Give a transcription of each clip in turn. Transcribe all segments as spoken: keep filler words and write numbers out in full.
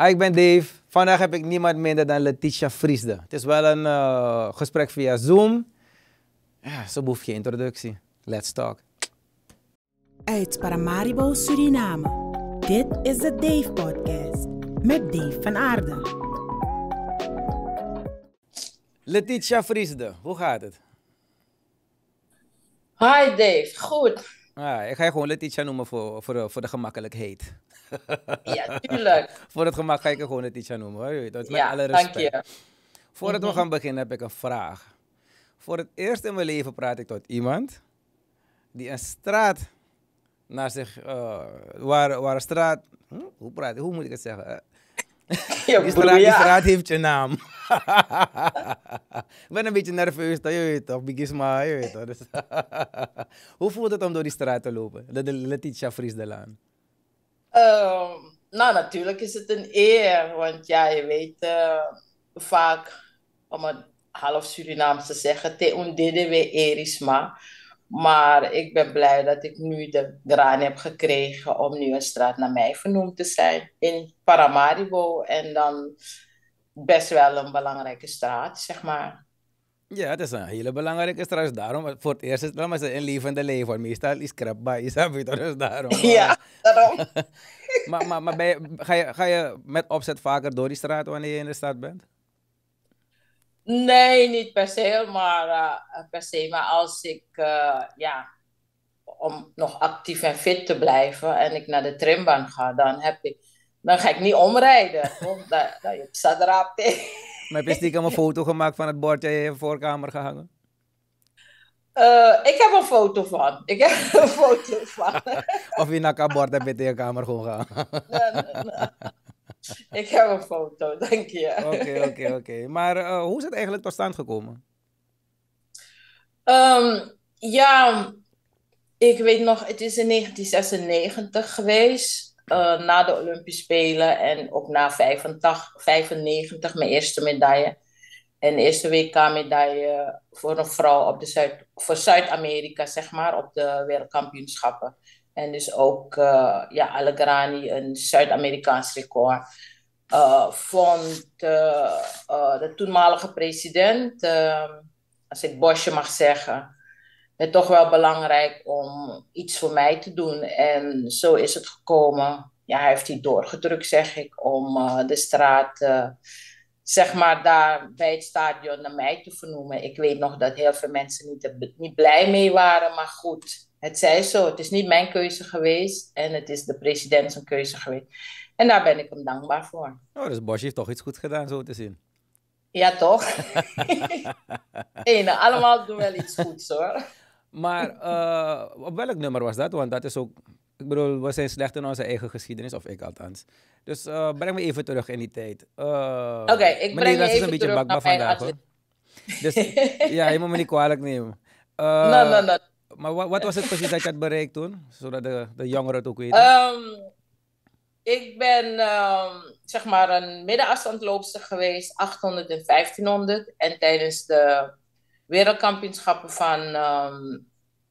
Ah, ik ben Dave. Vandaag heb ik niemand minder dan Letitia Vriesde. Het is wel een uh, gesprek via Zoom. Ja, zo behoeft geen introductie. Let's talk. Uit Paramaribo, Suriname. Dit is de Dave Podcast met Dave van Aarde. Letitia Vriesde, hoe gaat het? Hi Dave, goed. Ah, ik ga je gewoon Letitia noemen voor, voor, de, voor de gemakkelijkheid. Ja, tuurlijk. Voor het gemak ga ik je gewoon Letitia noemen. Hoor. Dat is met Ja, alle dank respect. je. Voordat Mhm. we gaan beginnen heb ik een vraag. Voor het eerst in mijn leven praat ik tot iemand die een straat naar zich, uh, waar, waar een straat, hm? hoe, praat, hoe moet ik het zeggen? Eh, Ja, Die broer, straat, die ja. straat heeft je naam. Ik ben een beetje nerveus, toch? Je weet toch, Bigisma, je weet toch. Dus hoe voelt het om door die straat te lopen? De, de Letitia Vriesdelaan. Ehm, nou, natuurlijk is het een eer, want ja, je weet eh, vaak, om het half Surinaams te zeggen, te undede we erisma. Maar ik ben blij dat ik nu de graan heb gekregen om nu een straat naar mij vernoemd te zijn in Paramaribo. En dan best wel een belangrijke straat, zeg maar. Ja, het is een hele belangrijke straat. Daarom, voor het eerst is het wel maar een levende leven. Want meestal is krap bij, snap je toch? Dus daarom. uh, Ja, daarom. maar maar, maar ben je, ga, je, ga je met opzet vaker door die straat wanneer je in de stad bent? Nee, niet per se, maar, eh, per se. Maar als ik, eh, ja, om nog actief en fit te blijven en ik naar de trambaan ga, dan heb ik, dan ga ik niet omrijden. Toch? Dat, dat je staat erop tegen. Maar heb je stiekem een foto gemaakt van het bordje in je voorkamer gehangen? Eh, ik heb een foto van. Ik heb een foto van. Of je nakabord heb je in je kamer gewoon gehangen? Nee, nee, nee. Ik heb een foto, dank je. Oké, oké, oké. Maar uh, hoe is het eigenlijk tot stand gekomen? Ehm, ja, ik weet nog, het is in negentien zesennegentig geweest, eh, na de Olympische Spelen en ook na vijfentachtig, vijfennegentig mijn eerste medaille. En de eerste W K-medaille voor een vrouw op de Zuid, voor Zuid-Amerika, zeg maar, op de wereldkampioenschappen. En dus ook, eh, ja, Allegrani een Zuid-Amerikaans record. Uh, vond uh, uh, de toenmalige president, uh, als ik Bosje mag zeggen, het toch wel belangrijk om iets voor mij te doen. En zo is het gekomen. Ja, hij heeft die doorgedrukt, zeg ik, om uh, de straat, uh, zeg maar, daar bij het stadion naar mij te vernoemen. Ik weet nog dat heel veel mensen niet, niet blij mee waren, maar goed, het zij zo. Het is niet mijn keuze geweest en het is de president zijn keuze geweest. En daar ben ik hem dankbaar voor. Oh, dus Bosch heeft toch iets goed gedaan, zo te zien. Ja, toch? hey, nou, allemaal doen wel iets goeds, hoor. Maar uh, op welk nummer was dat? Want dat is ook... Ik bedoel, we zijn slecht in onze eigen geschiedenis, of ik althans. Dus uh, breng me even terug in die tijd. Uh, Oké, okay, ik breng je even is een beetje terug bakbaar naar mijn vandaag, hoor. Dus ja, je moet me niet kwalijk nemen. Uh, no, no, no. Maar wat, wat was het precies dat je had bereikt toen? Zodat de, de jongeren het ook weten. Um, ik ben, um, zeg maar, een middenafstandloopster geweest, achthonderd en vijftienhonderd. En tijdens de wereldkampioenschappen van um,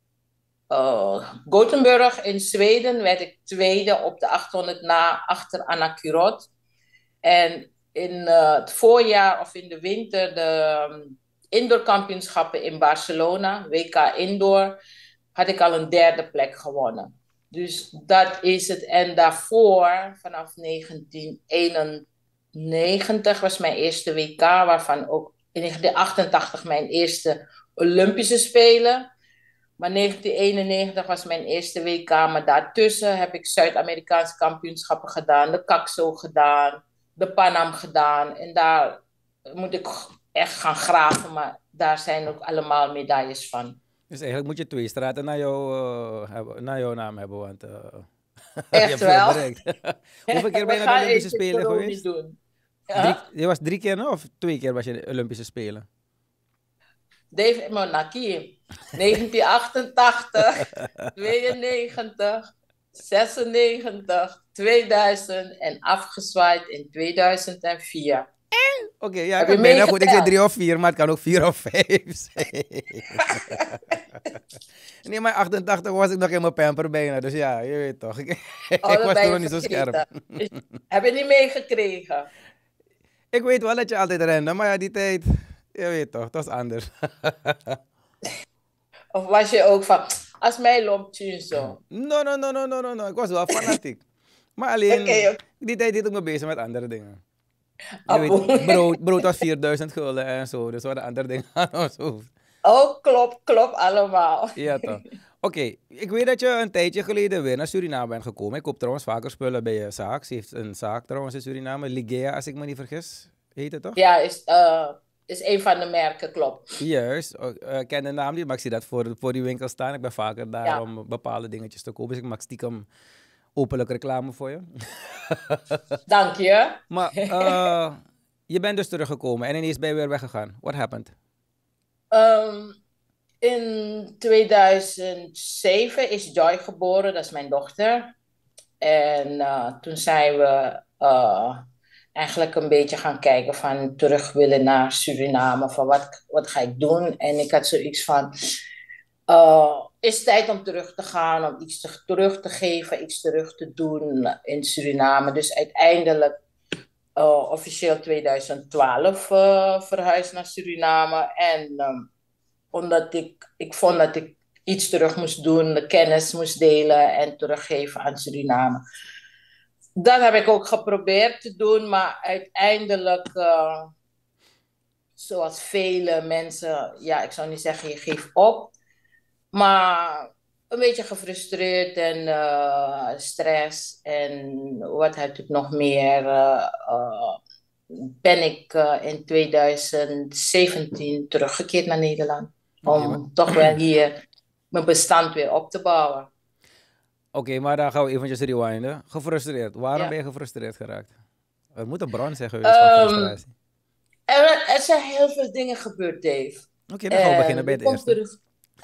uh, Gothenburg in Zweden werd ik tweede op de achthonderd na, achter Anna Kurot. En in uh, het voorjaar of in de winter de um, indoorkampioenschappen in Barcelona, W K Indoor, had ik al een derde plek gewonnen. Dus dat is het. En daarvoor, vanaf negentien eenennegentig, was mijn eerste W K, waarvan ook in negentien achtentachtig mijn eerste Olympische Spelen. Maar negentien eenennegentig was mijn eerste W K, maar daartussen heb ik Zuid-Amerikaanse kampioenschappen gedaan, de Caxo gedaan, de Panam gedaan. En daar moet ik echt gaan graven, maar daar zijn ook allemaal medailles van. Dus eigenlijk moet je twee straten naar, jou, uh, hebben, naar jouw naam hebben, want uh, echt je wel. Hoeveel keer ben je naar de Olympische Spelen geweest? Doen. Ja? Drie, je was drie keer nog, of twee keer was je in de Olympische Spelen? Dave Monaki, negentien achtentachtig, tweeënnegentig, zesennegentig, tweeduizend en afgezwaaid in tweeduizend vier. okay, ja, Heb ik je ben bijna goed. Ik zei meegeteld? drie of vier, maar het kan ook vier of vijf zijn. Nee, maar achtentachtig was ik nog in mijn pamper bijna. Dus ja, je weet toch. Ik, Oh, ik dat was ben toen je nog niet zo scherp. vergeten. Dus heb je niet meegekregen? Ik weet wel dat je altijd rende, maar ja, die tijd, je weet toch, het was anders. Of was je ook van, als mij loopt je zo? No, no, no, no, no, no, no. Ik was wel fanatiek. Maar Oké, alleen, oké. die tijd hield ik me bezig met andere dingen. Je Apoe. weet, brood, brood was vierduizend gulden en zo. Dus we hadden andere dingen aan ons hoofd. Oh, klopt, klopt allemaal. Ja, toch. Oké, ik weet dat je een tijdje geleden weer naar Suriname bent gekomen. Ik koop trouwens vaker spullen bij je zaak. Ze heeft een zaak trouwens in Suriname. Ligea, als ik me niet vergis. Heet het toch? Ja, is, eh, is een van de merken, klopt. Juist. Oh, eh, ik ken de naam niet, maar ik zie dat voor, voor die winkel staan. Ik ben vaker daar Ja, om bepaalde dingetjes te kopen. Dus ik maak stiekem openlijk reclame voor je. dank je. Maar eh, je bent dus teruggekomen en ineens ben je weer weggegaan. What happened? Ehm, in tweeduizend zeven is Joy geboren, dat is mijn dochter. En eh, toen zijn we eh, eigenlijk een beetje gaan kijken van terug willen naar Suriname. Van wat, wat ga ik doen? En ik had zoiets van, uh, is tijd om terug te gaan, om iets te, terug te geven, iets terug te doen in Suriname. Dus uiteindelijk uh, officieel tweeduizend twaalf uh, verhuisd naar Suriname. En um, omdat ik, ik vond dat ik iets terug moest doen, de kennis moest delen en teruggeven aan Suriname. Dat heb ik ook geprobeerd te doen, maar uiteindelijk, uh, zoals vele mensen, ja, ik zou niet zeggen je geeft op, maar een beetje gefrustreerd en uh, stress en wat heb ik nog meer, uh, uh, ben ik uh, in tweeduizend zeventien teruggekeerd naar Nederland. Oké, okay, maar, Om toch wel hier mijn bestand weer op te bouwen. okay, maar dan gaan we eventjes rewinden. Gefrustreerd. Waarom Ja. ben je gefrustreerd geraakt? Er moet een bron zijn geweest van Um, frustratie. er, er zijn heel veel dingen gebeurd, Dave. Oké, okay, dan gaan we beginnen bij je het komt eerste. terug.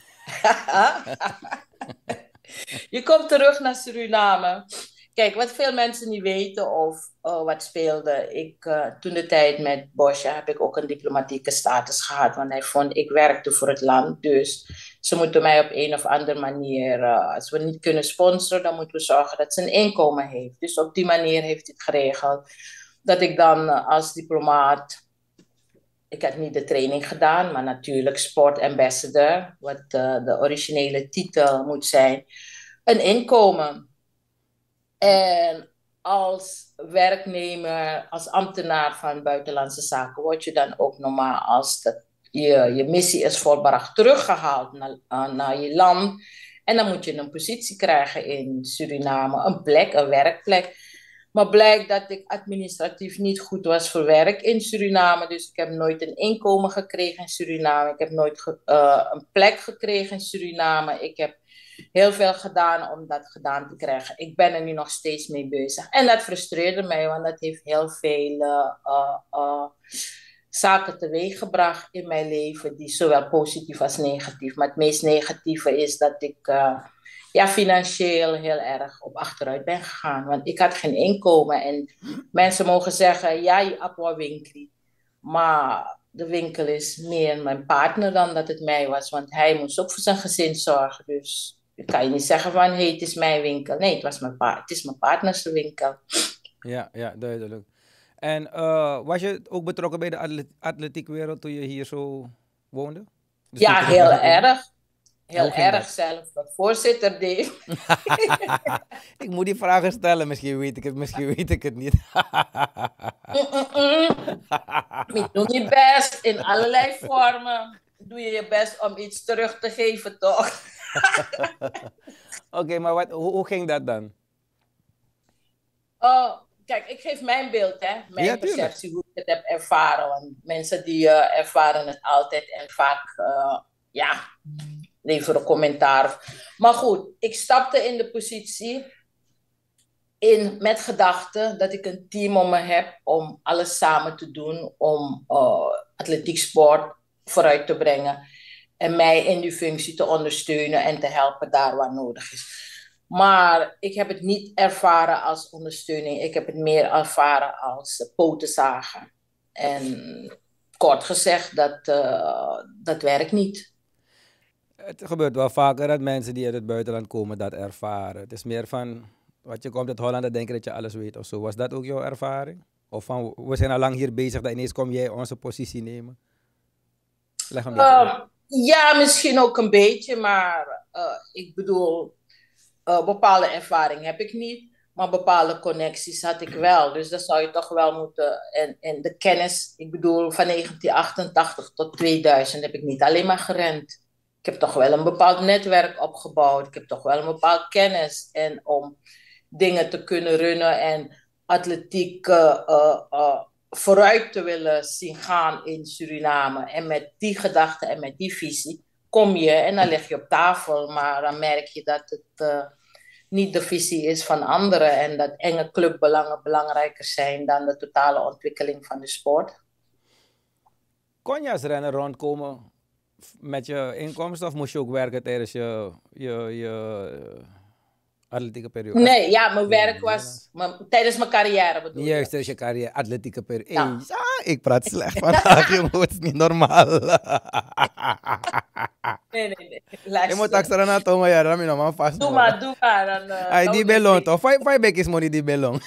Je komt terug naar Suriname. Kijk, wat veel mensen niet weten of uh, wat speelde. Ik, uh, toen de tijd met Bosja heb ik ook een diplomatieke status gehad. Want hij vond, ik werkte voor het land. Dus ze moeten mij op een of andere manier, uh, als we niet kunnen sponsoren, dan moeten we zorgen dat ze een inkomen heeft. Dus op die manier heeft hij het geregeld. Dat ik dan uh, als diplomaat, ik had niet de training gedaan, maar natuurlijk sport ambassador, wat uh, de originele titel moet zijn, een inkomen. En als werknemer, als ambtenaar van buitenlandse zaken, word je dan ook normaal als de, je, je missie is volbracht teruggehaald naar, uh, naar je land. En dan moet je een positie krijgen in Suriname, een plek, een werkplek. Maar blijkt dat ik administratief niet goed was voor werk in Suriname. Dus ik heb nooit een inkomen gekregen in Suriname. Ik heb nooit ge, uh, een plek gekregen in Suriname. Ik heb heel veel gedaan om dat gedaan te krijgen. Ik ben er nu nog steeds mee bezig. En dat frustreerde mij, want dat heeft heel veel uh, uh, uh, zaken teweeggebracht in mijn leven. Die zowel positief als negatief. Maar het meest negatieve is dat ik uh, ja, financieel heel erg op achteruit ben gegaan. Want ik had geen inkomen. En mensen mogen zeggen, ja, je appwa winkel. Maar de winkel is meer mijn partner dan dat het mij was. Want hij moest ook voor zijn gezin zorgen. Dus ik kan je niet zeggen van, hé, hey, het is mijn winkel. Nee, het, was mijn pa- het is mijn partners winkel. Ja, ja, duidelijk. En uh, was je ook betrokken bij de atlet- atletiekwereld toen je hier zo woonde? Dus ja, heel erg. Heel erg dat? zelf. Wat voorzitter deed. Ik moet die vragen stellen. Misschien weet ik het, misschien weet ik het niet. Ik doe je best in allerlei vormen. Doe je je best om iets terug te geven, toch? Oké, okay, maar wat, hoe, hoe ging dat dan? Oh, kijk, ik geef mijn beeld, hè. Mijn ja, perceptie, hoe ik het heb ervaren. Want mensen die uh, ervaren het altijd en vaak, uh, ja, leveren commentaar. Maar goed, ik stapte in de positie in, met gedachte dat ik een team om me heb om alles samen te doen om uh, atletiek sport vooruit te brengen. En mij in die functie te ondersteunen en te helpen daar waar nodig is. Maar ik heb het niet ervaren als ondersteuning. Ik heb het meer ervaren als potenzagen. en kort gezegd, dat, uh, dat werkt niet. Het gebeurt wel vaker dat mensen die uit het buitenland komen dat ervaren. Het is meer van, wat je komt uit Holland, dan denk je dat je alles weet of zo. Was dat ook jouw ervaring? Of van, we zijn al lang hier bezig, dat ineens kom jij onze positie nemen? Leg een beetje Uh, uit. ja, misschien ook een beetje, maar uh, ik bedoel, uh, bepaalde ervaring heb ik niet. Maar bepaalde connecties had ik wel. Dus dat zou je toch wel moeten. En, en de kennis, ik bedoel, van negentien achtentachtig tot tweeduizend heb ik niet alleen maar gerend. Ik heb toch wel een bepaald netwerk opgebouwd. Ik heb toch wel een bepaalde kennis. En om dingen te kunnen runnen en atletiek uh, uh, uh, vooruit te willen zien gaan in Suriname. En met die gedachte en met die visie kom je en dan leg je op tafel. Maar dan merk je dat het uh, niet de visie is van anderen. En dat enge clubbelangen belangrijker zijn dan de totale ontwikkeling van de sport. Kon je als renner rondkomen met je inkomsten of moest je ook werken tijdens je, je, je atletieke periode? Nee, ja, mijn Nee, werk was mijn, tijdens mijn carrière bedoel je. Juist tijdens je carrière, atletieke periode. Ja. Hey, ah, ik praat slecht vandaag, jongen, het is niet normaal. Nee, nee, nee. Je Luister. moet taxeren naar Toma, ja, dan moet je nog maar vast. Doe maar, doe maar. Dan, uh, Ay, dan die weet belong ik. toch? Vijf vijf bekjes money die belong.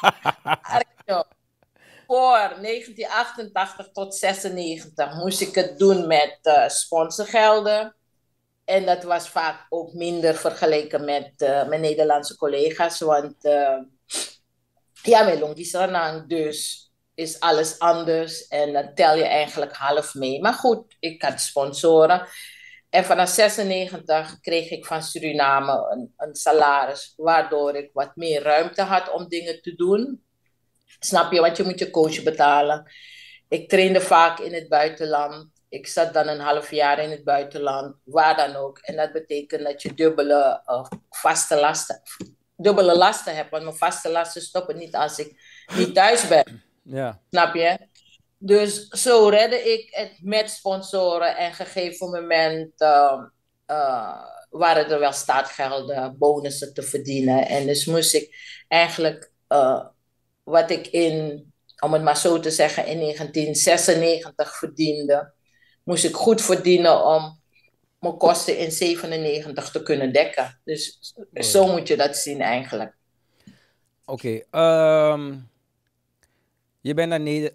Arjo, voor negentien achtentachtig tot zesennegentig moest ik het doen met uh, sponsorgelden. En dat was vaak ook minder vergeleken met uh, mijn Nederlandse collega's. Want uh, ja, mijn longies eraan, dus is alles anders. En dan tel je eigenlijk half mee. Maar goed, ik had sponsoren. En vanaf zesennegentig kreeg ik van Suriname een, een salaris, waardoor ik wat meer ruimte had om dingen te doen. Snap je? Want je moet je coach betalen. Ik trainde vaak in het buitenland. Ik zat dan een half jaar in het buitenland, waar dan ook. En dat betekent dat je dubbele uh, vaste lasten, dubbele lasten hebt. Want mijn vaste lasten stoppen niet als ik niet thuis ben. Ja. Snap je? Dus zo redde ik het met sponsoren. En op een gegeven moment uh, uh, waren er wel startgelden, bonussen te verdienen. En dus moest ik eigenlijk uh, wat ik in, om het maar zo te zeggen, in negentien zesennegentig verdiende, moest ik goed verdienen om mijn kosten in zevenennegentig te kunnen dekken. Dus Oh. Zo moet je dat zien eigenlijk. Oké, okay, um, je bent dan niet.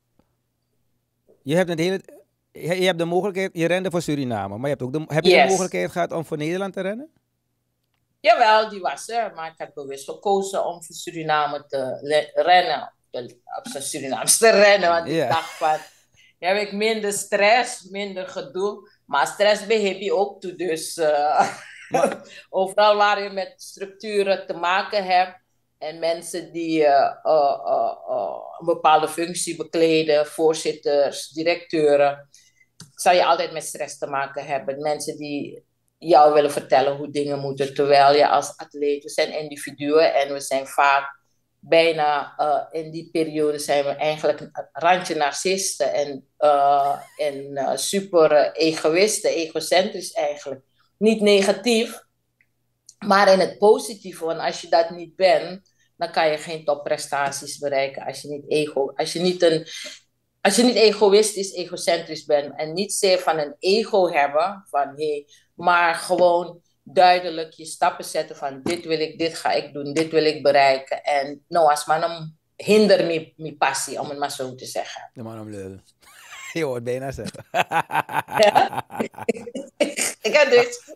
Je hebt het hele. Je hebt de mogelijkheid, je rende voor Suriname, maar je hebt ook de, heb je Yes. de mogelijkheid gehad om voor Nederland te rennen? Jawel, die was er, maar ik had bewust gekozen om voor Suriname te le- rennen. Te- Op zijn Surinaams te rennen, want Ja. ik dacht van, ja, heb ik minder stress, minder gedoe. Maar stress beheb je ook toe, dus uh, overal waar je met structuren te maken hebt en mensen die uh, uh, uh, uh, een bepaalde functie bekleden, voorzitters, directeuren, zal je altijd met stress te maken hebben. Mensen die jou willen vertellen hoe dingen moeten, terwijl je als atleet, we zijn individuen en we zijn vaak bijna uh, in die periode zijn we eigenlijk een randje narcisten en, uh, en uh, super uh, egoïsten, egocentrisch eigenlijk. Niet negatief, maar in het positieve, want als je dat niet bent, dan kan je geen topprestaties bereiken als je niet ego, als je niet een Als je niet egoïstisch, egocentrisch bent en niet zeer van een ego hebben, van hey, maar gewoon duidelijk je stappen zetten van dit wil ik, dit ga ik doen, dit wil ik bereiken. En nou, als man hem hinder mijn, mijn passie, om het maar zo te zeggen. De man om lul. Je hoort bijna zeggen. Ja? Ik heb dit.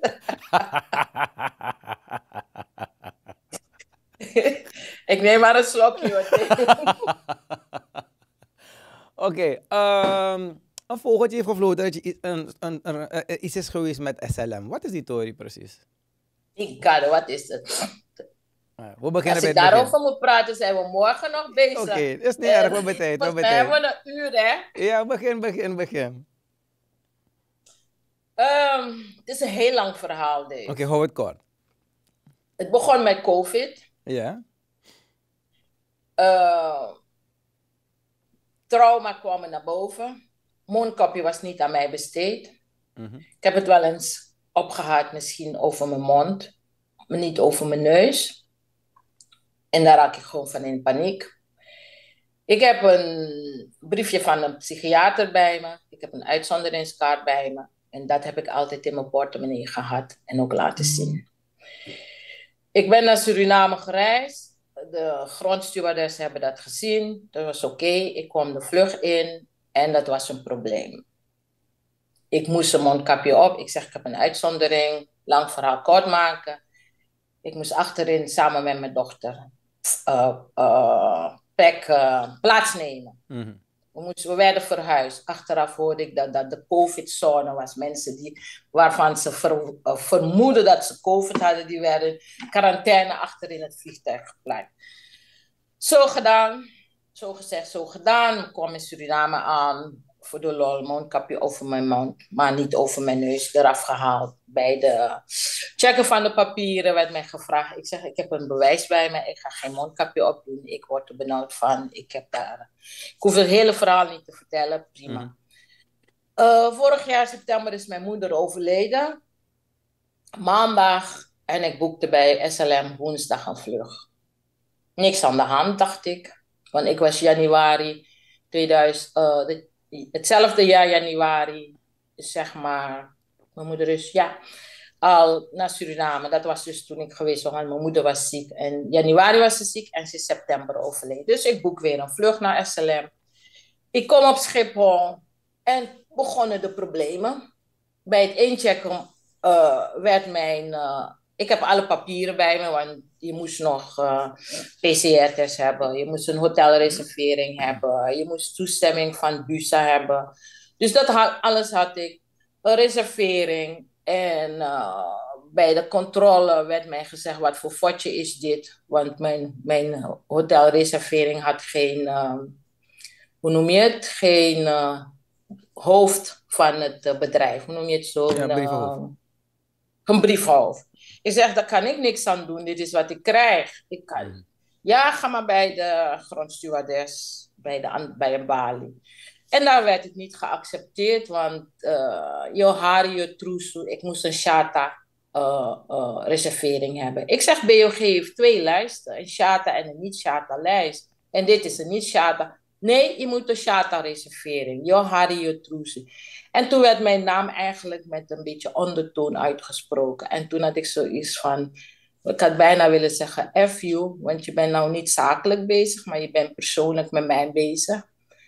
Ik neem maar een slokje. Oké, okay, um, een vogeltje heeft gefloten dat je een, een, een, een, iets is geweest met S L M. Wat is die tory precies? Ik ga wat is het? Uh, we beginnen Als bij ik het daarover begin. moet praten, zijn we morgen nog bezig. Oké, okay, dat is niet erg, we hebben tijd. We hebben tijd. tijd. We hebben een uur, hè? Ja, begin, begin, begin. Um, het is een heel lang verhaal, Dave. Oké, okay, hou het kort. Het begon met COVID. Ja. Uh, trauma kwam er naar boven. Mondkapje was niet aan mij besteed. Mm-hmm. Ik heb het wel eens opgehaald, misschien over mijn mond, maar niet over mijn neus. En daar raak ik gewoon van in paniek. Ik heb een briefje van een psychiater bij me. Ik heb een uitzonderingskaart bij me. En dat heb ik altijd in mijn portemonnee gehad en ook laten zien. Ik ben naar Suriname gereisd. De grondstewardess hebben dat gezien. Dat was oké. Okay. Ik kwam de vlucht in en dat was een probleem. Ik moest een mondkapje op. Ik zeg, ik heb een uitzondering. Lang verhaal kort maken. Ik moest achterin samen met mijn dochter uh, uh, pack, uh, plaatsnemen. Mm-hmm. We, moesten, we werden verhuisd. Achteraf hoorde ik dat dat de COVID-zone was. Mensen die, waarvan ze ver, uh, vermoeden dat ze COVID hadden, die werden quarantaine achter in het vliegtuig geplaatst. Zo gedaan. Zo gezegd, zo gedaan. Ik kwam in Suriname aan. Voor de lol, mondkapje over mijn mond, maar niet over mijn neus, eraf gehaald. Bij de checken van de papieren werd mij gevraagd. Ik zeg, ik heb een bewijs bij me, ik ga geen mondkapje opdoen. Ik word er benauwd van. Ik heb daar... Ik hoef het hele verhaal niet te vertellen, prima. Mm. Uh, vorig jaar september is mijn moeder overleden. Maandag, en ik boekte bij S L M woensdag een vlucht. Niks aan de hand, dacht ik. Want ik was januari tweeduizend... Uh, de, Hetzelfde jaar, januari, zeg maar, mijn moeder is, ja, al naar Suriname. Dat was dus toen ik geweest was, want mijn moeder was ziek. En januari was ze ziek en ze is september overleden. Dus ik boek weer een vlucht naar S L M. Ik kom op Schiphol en begonnen de problemen. Bij het inchecken uh, werd mijn... Uh, ik heb alle papieren bij me, want je moest nog uh, P C R-test hebben. Je moest een hotelreservering hebben. Je moest toestemming van B U S A hebben. Dus dat had, alles had ik. Een reservering. En uh, bij de controle werd mij gezegd, wat voor fotje is dit? Want mijn, mijn hotelreservering had geen... Uh, hoe noem je het? Geen uh, hoofd van het uh, bedrijf. Hoe noem je het zo? Ja, briefhoofd. Uh, een briefhoofd. Ik zeg, daar kan ik niks aan doen. Dit is wat ik krijg. Ik kan. Mm. Ja, ga maar bij de grondstewardess, bij de, bij de balie. En daar werd het niet geaccepteerd, want uh, Johari Trusu, ik moest een Shata uh, uh, reservering hebben. Ik zeg, B O G heeft twee lijsten, een Shata en een niet-Shata lijst. En dit is een niet-Shata. Nee, je moet een Shata-reservering. Johari Trusu. En toen werd mijn naam eigenlijk met een beetje ondertoon uitgesproken. En toen had ik zoiets van, ik had bijna willen zeggen F you, want je bent nou niet zakelijk bezig, maar je bent persoonlijk met mij bezig.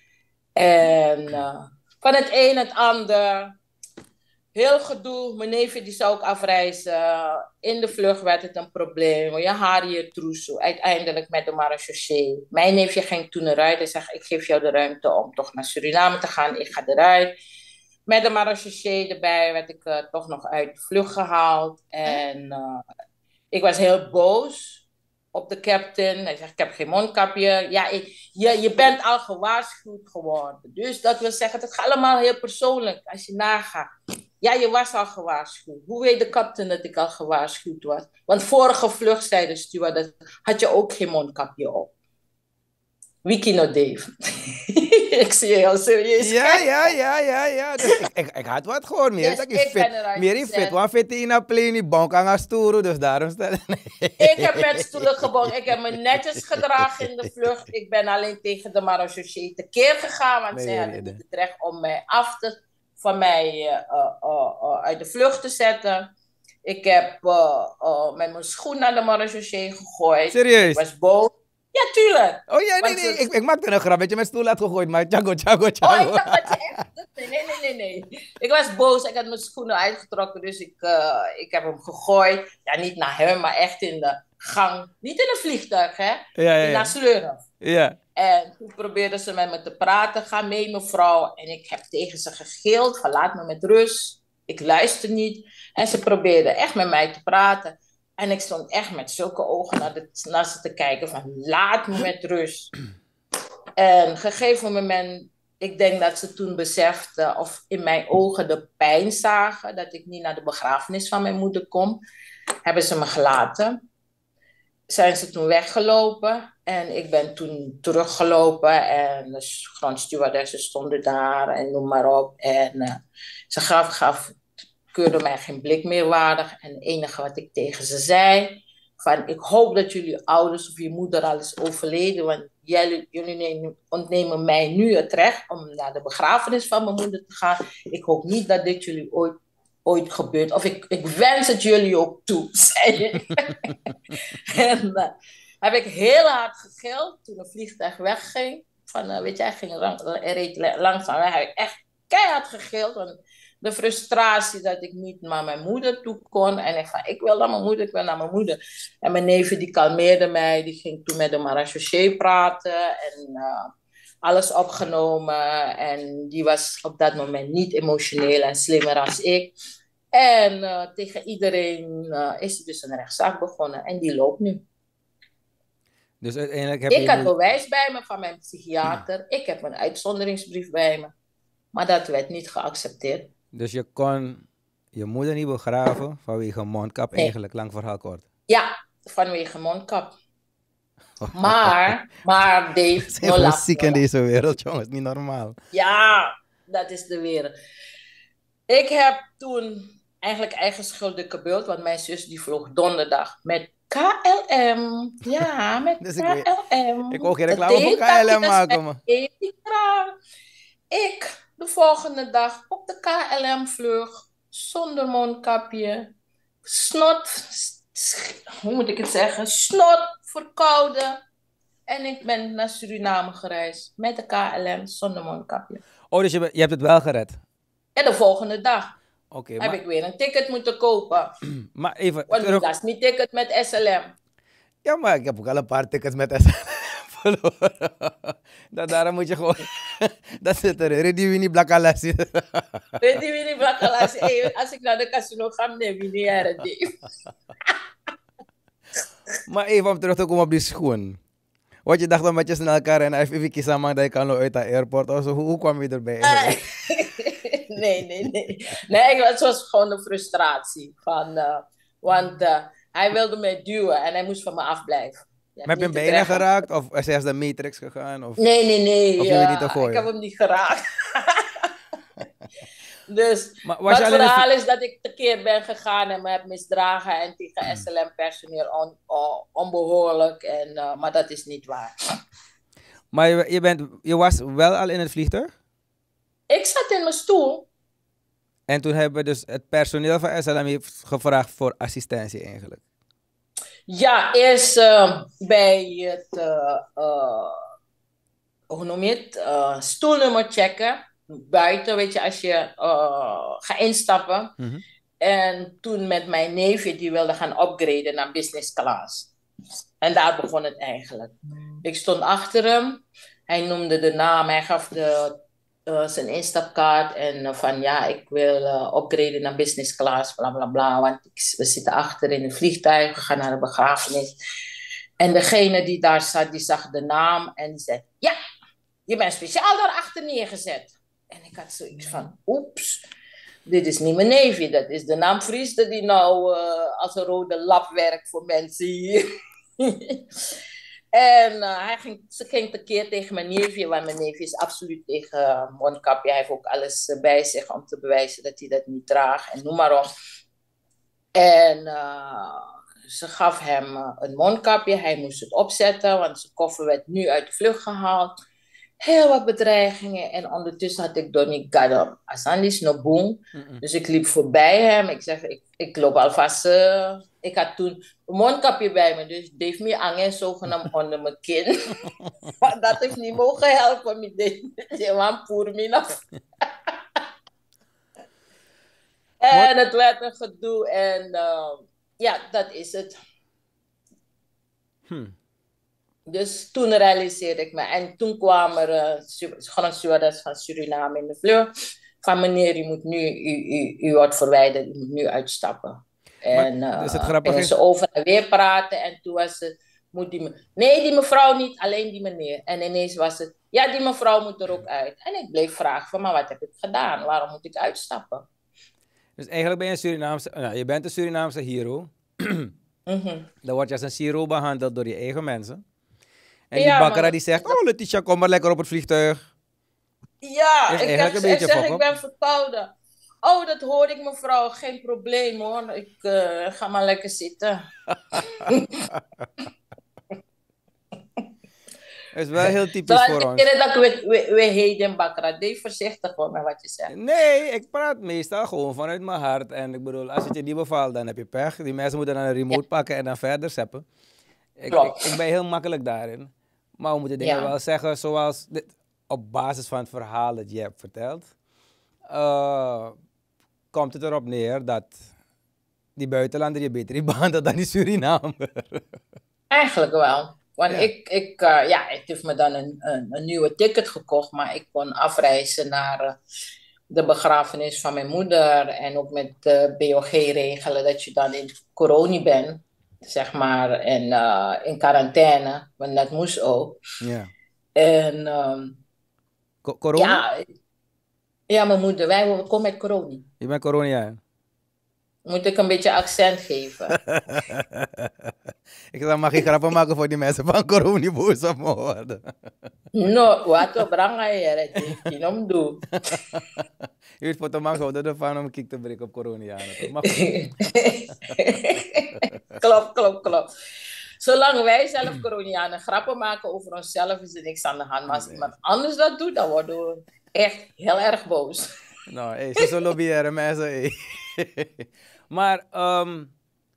En uh, van het een het ander, heel gedoe. Mijn neefje die zou ook afreizen. In de vlucht werd het een probleem. Je Harrier Troeso, uiteindelijk met de marechaussee. Mijn neefje ging toen eruit en zei, ik geef jou de ruimte om toch naar Suriname te gaan. Ik ga eruit. Met de marechaussee erbij werd ik uh, toch nog uit de vlucht gehaald. En uh, ik was heel boos op de captain. Hij zegt, ik heb geen mondkapje. Ja, ik, je, je bent al gewaarschuwd geworden. Dus dat wil zeggen, het gaat allemaal heel persoonlijk als je nagaat. Ja, je was al gewaarschuwd. Hoe weet de captain dat ik al gewaarschuwd was? Want vorige vlucht, zei de steward, had je ook geen mondkapje op. Wiki no Dave. Ik zie je heel serieus. Ja, ja, ja, ja, ja. Dus ik, ik, ik had wat gehoord meer. Dus dat ik je fit, ben meer in fit. Want fit in een plane, die bank aan stoeren. Dus daarom stel ik. Ik heb met stoelen gebouwd. Ik heb me netjes gedragen in de vlucht. Ik ben alleen tegen de marechaussee tekeer gegaan. Want nee, zij hadden niet het recht om mij af te, van mij uh, uh, uh, uit de vlucht te zetten. Ik heb uh, uh, met mijn schoen naar de marechaussee gegooid. Serieus? Ik was boos. Ja, tuurlijk. Oh ja, nee, nee. nee. Ik, ik maakte een grap dat je mijn stoel had gegooid, maar tjago, tjago, tjago. Oh, ik dacht dat je echt... Nee, nee, nee, nee, nee. Ik was boos. Ik had mijn schoenen uitgetrokken, dus ik, uh, ik heb hem gegooid. Ja, niet naar hem, maar echt in de gang. Niet in een vliegtuig, hè. Ja, ja, ja. Naar Sleuren. Ja. En toen probeerden ze met me te praten. Ga mee, mevrouw. En ik heb tegen ze gegild. Van, laat me met rust. Ik luister niet. En ze probeerden echt met mij te praten. En ik stond echt met zulke ogen naar, de, naar ze te kijken van laat me met rust. En op een gegeven moment, ik denk dat ze toen beseften of in mijn ogen de pijn zagen dat ik niet naar de begrafenis van mijn moeder kom, hebben ze me gelaten. Zijn ze toen weggelopen en ik ben toen teruggelopen en de grondstewardessen stonden daar en noem maar op. En uh, ze gaf, gaf keurde mij geen blik meer waardig. En het enige wat ik tegen ze zei, van ik hoop dat jullie ouders of je moeder al is overleden, want jullie, jullie nemen, ontnemen mij nu het recht om naar de begrafenis van mijn moeder te gaan. Ik hoop niet dat dit jullie ooit, ooit gebeurt. Of ik, ik wens het jullie ook toe, zei ik. En uh, heb ik heel hard gegild toen een vliegtuig wegging. Van, uh, weet je, hij, ging lang, hij reed langzaam weg. Hij heb echt keihard gegild. Want de frustratie dat ik niet naar mijn moeder toe kon. En ik van, ik wil naar mijn moeder, ik wil naar mijn moeder. En mijn neefje die kalmeerde mij. Die ging toen met de marechaussee praten. En uh, alles opgenomen. En die was op dat moment niet emotioneel en slimmer als ik. En uh, tegen iedereen uh, is hij dus een rechtszaak begonnen. En die loopt nu. Dus uiteindelijk heb ik je had nu... bewijs bij me van mijn psychiater. Ik heb een uitzonderingsbrief bij me. Maar dat werd niet geaccepteerd. Dus je kon je moeder niet begraven vanwege een mondkap, Nee. eigenlijk, lang verhaal kort. Ja, vanwege mondkap. Maar, maar Dave, Het zijn no gewoon laf, ziek no in laf. deze wereld, jongens. Niet normaal. Ja, dat is de wereld. Ik heb toen eigenlijk eigen schuldige bult, want mijn zus die vloog donderdag met K L M. Ja, met Dus ik weet- K L M. ik wou geen Het reclame voor K L M theetapje maken, is man. met Epikraam. Ik de volgende dag op de K L M-vlucht, zonder mondkapje, snot, sch- hoe moet ik het zeggen, snot, verkouden. En ik ben naar Suriname gereisd met de K L M zonder mondkapje. Oh, dus je, be- je hebt het wel gered. En de volgende dag Oké, heb maar, ik weer een ticket moeten kopen. maar even Want terug. dat is niet ticket met S L M. Ja, maar ik heb ook al een paar tickets met S L M verloren. Dat, daarom moet je gewoon... dat zit erin. Die Winnie Blakkalassi. Weet je wie die Blakkalassi? Hey, als ik naar de casino ga, neem ik niet her, Dave. Maar even om terug te komen op die schoen. Wat je dacht omdat je snel elkaar en even kiezen man dat je kan uit de airport of zo. Hoe, hoe kwam je erbij eigenlijk? Nee, nee, nee. Nee, het was gewoon een frustratie. Van, uh, want uh, hij wilde mij duwen en hij moest van me afblijven. Ja, Maar heb je hem niet te bijna treffen. geraakt? Of is hij als de Matrix gegaan? Of... Nee, nee, nee. Of je ja, weet niet te gooien? ik heb hem niet geraakt. Dus Maar was wat je al in verhaal de... is dat ik tekeer ben gegaan en me heb misdragen en tegen S L M-personeel on, on, onbehoorlijk. En, uh, maar dat is niet waar. Maar je, je, bent, je was wel al in het vliegtuig? Ik zat in mijn stoel. En toen hebben dus het personeel van S L M heeft gevraagd voor assistentie eigenlijk. Ja, eerst uh, bij het, uh, uh, hoe noem je het, uh, stoelnummer checken. Buiten, weet je, als je uh, gaat instappen. Mhm. En toen met mijn neefje, die wilde gaan upgraden naar business class. En daar begon het eigenlijk. Ik stond achter hem. Hij noemde de naam, hij gaf de, uh, zijn instapkaart. En uh, van ja, ik wil uh, upgraden naar business class, bla bla bla. Want ik, we zitten achter in een vliegtuig, we gaan naar de begrafenis. En degene die daar zat, die zag de naam en die zei: ja, je bent speciaal daarachter neergezet. En ik had zoiets van, oeps, dit is niet mijn neefje. Dat is de naam Frieste die nou uh, als een rode lap werkt voor mensen hier. En uh, hij ging, ze ging tekeer tegen mijn neefje, want mijn neefje is absoluut tegen uh, mondkapje. Hij heeft ook alles uh, bij zich om te bewijzen dat hij dat niet draagt en noem maar op. En uh, ze gaf hem uh, een mondkapje, hij moest het opzetten, want zijn koffer werd nu uit de vlucht gehaald. Heel wat bedreigingen en ondertussen had ik Donnie Gadam. Asandis no boom. Mm-mm. Dus ik liep voorbij hem. Ik zeg, ik, ik loop alvast. Uh, ik had toen een mondkapje bij me, dus Dave me angen zogenaamd onder mijn kin. Maar dat heeft niet mogen helpen met dit. Je man poer me af. En het werd een gedoe en uh, ja, dat is het. Hmm. Dus toen realiseerde ik me. En toen kwam er uh, gewoon een stewardess van Suriname in de vlucht. Van meneer, u moet nu, u, u, u wordt verwijderd, u moet nu uitstappen. En Maar, dus het uh, grappige en is- ze over en weer praten. En toen was het, moet die me- nee, die mevrouw niet, alleen die meneer. En ineens was het, ja, die mevrouw moet er ook uit. En ik bleef vragen van, maar wat heb ik gedaan? Waarom moet ik uitstappen? Dus eigenlijk ben je een Surinaamse... Nou, je bent een Surinaamse hero. Mhm. Dan word je als een hero behandeld door je eigen mensen. En Ja, die maar bakkera dat- die zegt... Oh, Letitia, kom maar lekker op het vliegtuig. Ja, Is ik, eigenlijk heb, een ik beetje zeg, fuck ik up. ben verkouden. Oh, dat hoorde ik mevrouw, geen probleem hoor. Ik uh, ga maar lekker zitten. is wel heel typisch Zoals voor ik ons. ken dat we, we, we heden bakra. Deed voorzichtig hoor met wat je zegt. Nee, ik praat meestal gewoon vanuit mijn hart. En ik bedoel, als het je niet bevalt, dan heb je pech. Die mensen moeten dan een Ja, remote pakken en dan verder zeppen. Ik, ik, ik klopt. ben heel makkelijk daarin. Maar we moeten dingen Ja. wel zeggen zoals dit, op basis van het verhaal dat je hebt verteld. eh, komt het erop neer dat die buitenlander je beter die behandelt dan die Surinamer. Eigenlijk wel. Want Ja. ik, ik, eh, ja, ik heb me dan een, een, een nieuwe ticket gekocht, maar ik kon afreizen naar eh, de begrafenis van mijn moeder en ook met de B O G regelen dat je dan in corona bent, zeg maar, en eh, in quarantaine, want dat moest ook. Ja. En ehm, Co- corona? ja, ja, mijn moeder, wij komen met corona. Je bent corona. Moet ik een beetje accent geven? Ik zal maar geen grappen maken voor die mensen van corona boos op me worden. No, wat op rangai je nom doe. Je weet, voor te maken houden ervan om een kick te breken op corona. Maar Klopt, klopt, klopt. Zolang wij zelf Coronianen grappen maken over onszelf, is er niks aan de hand. Maar als iemand anders dat doet, dan worden we echt heel erg boos. nou, hey, ze zullen lobbyeren mensen. Hey. maar um,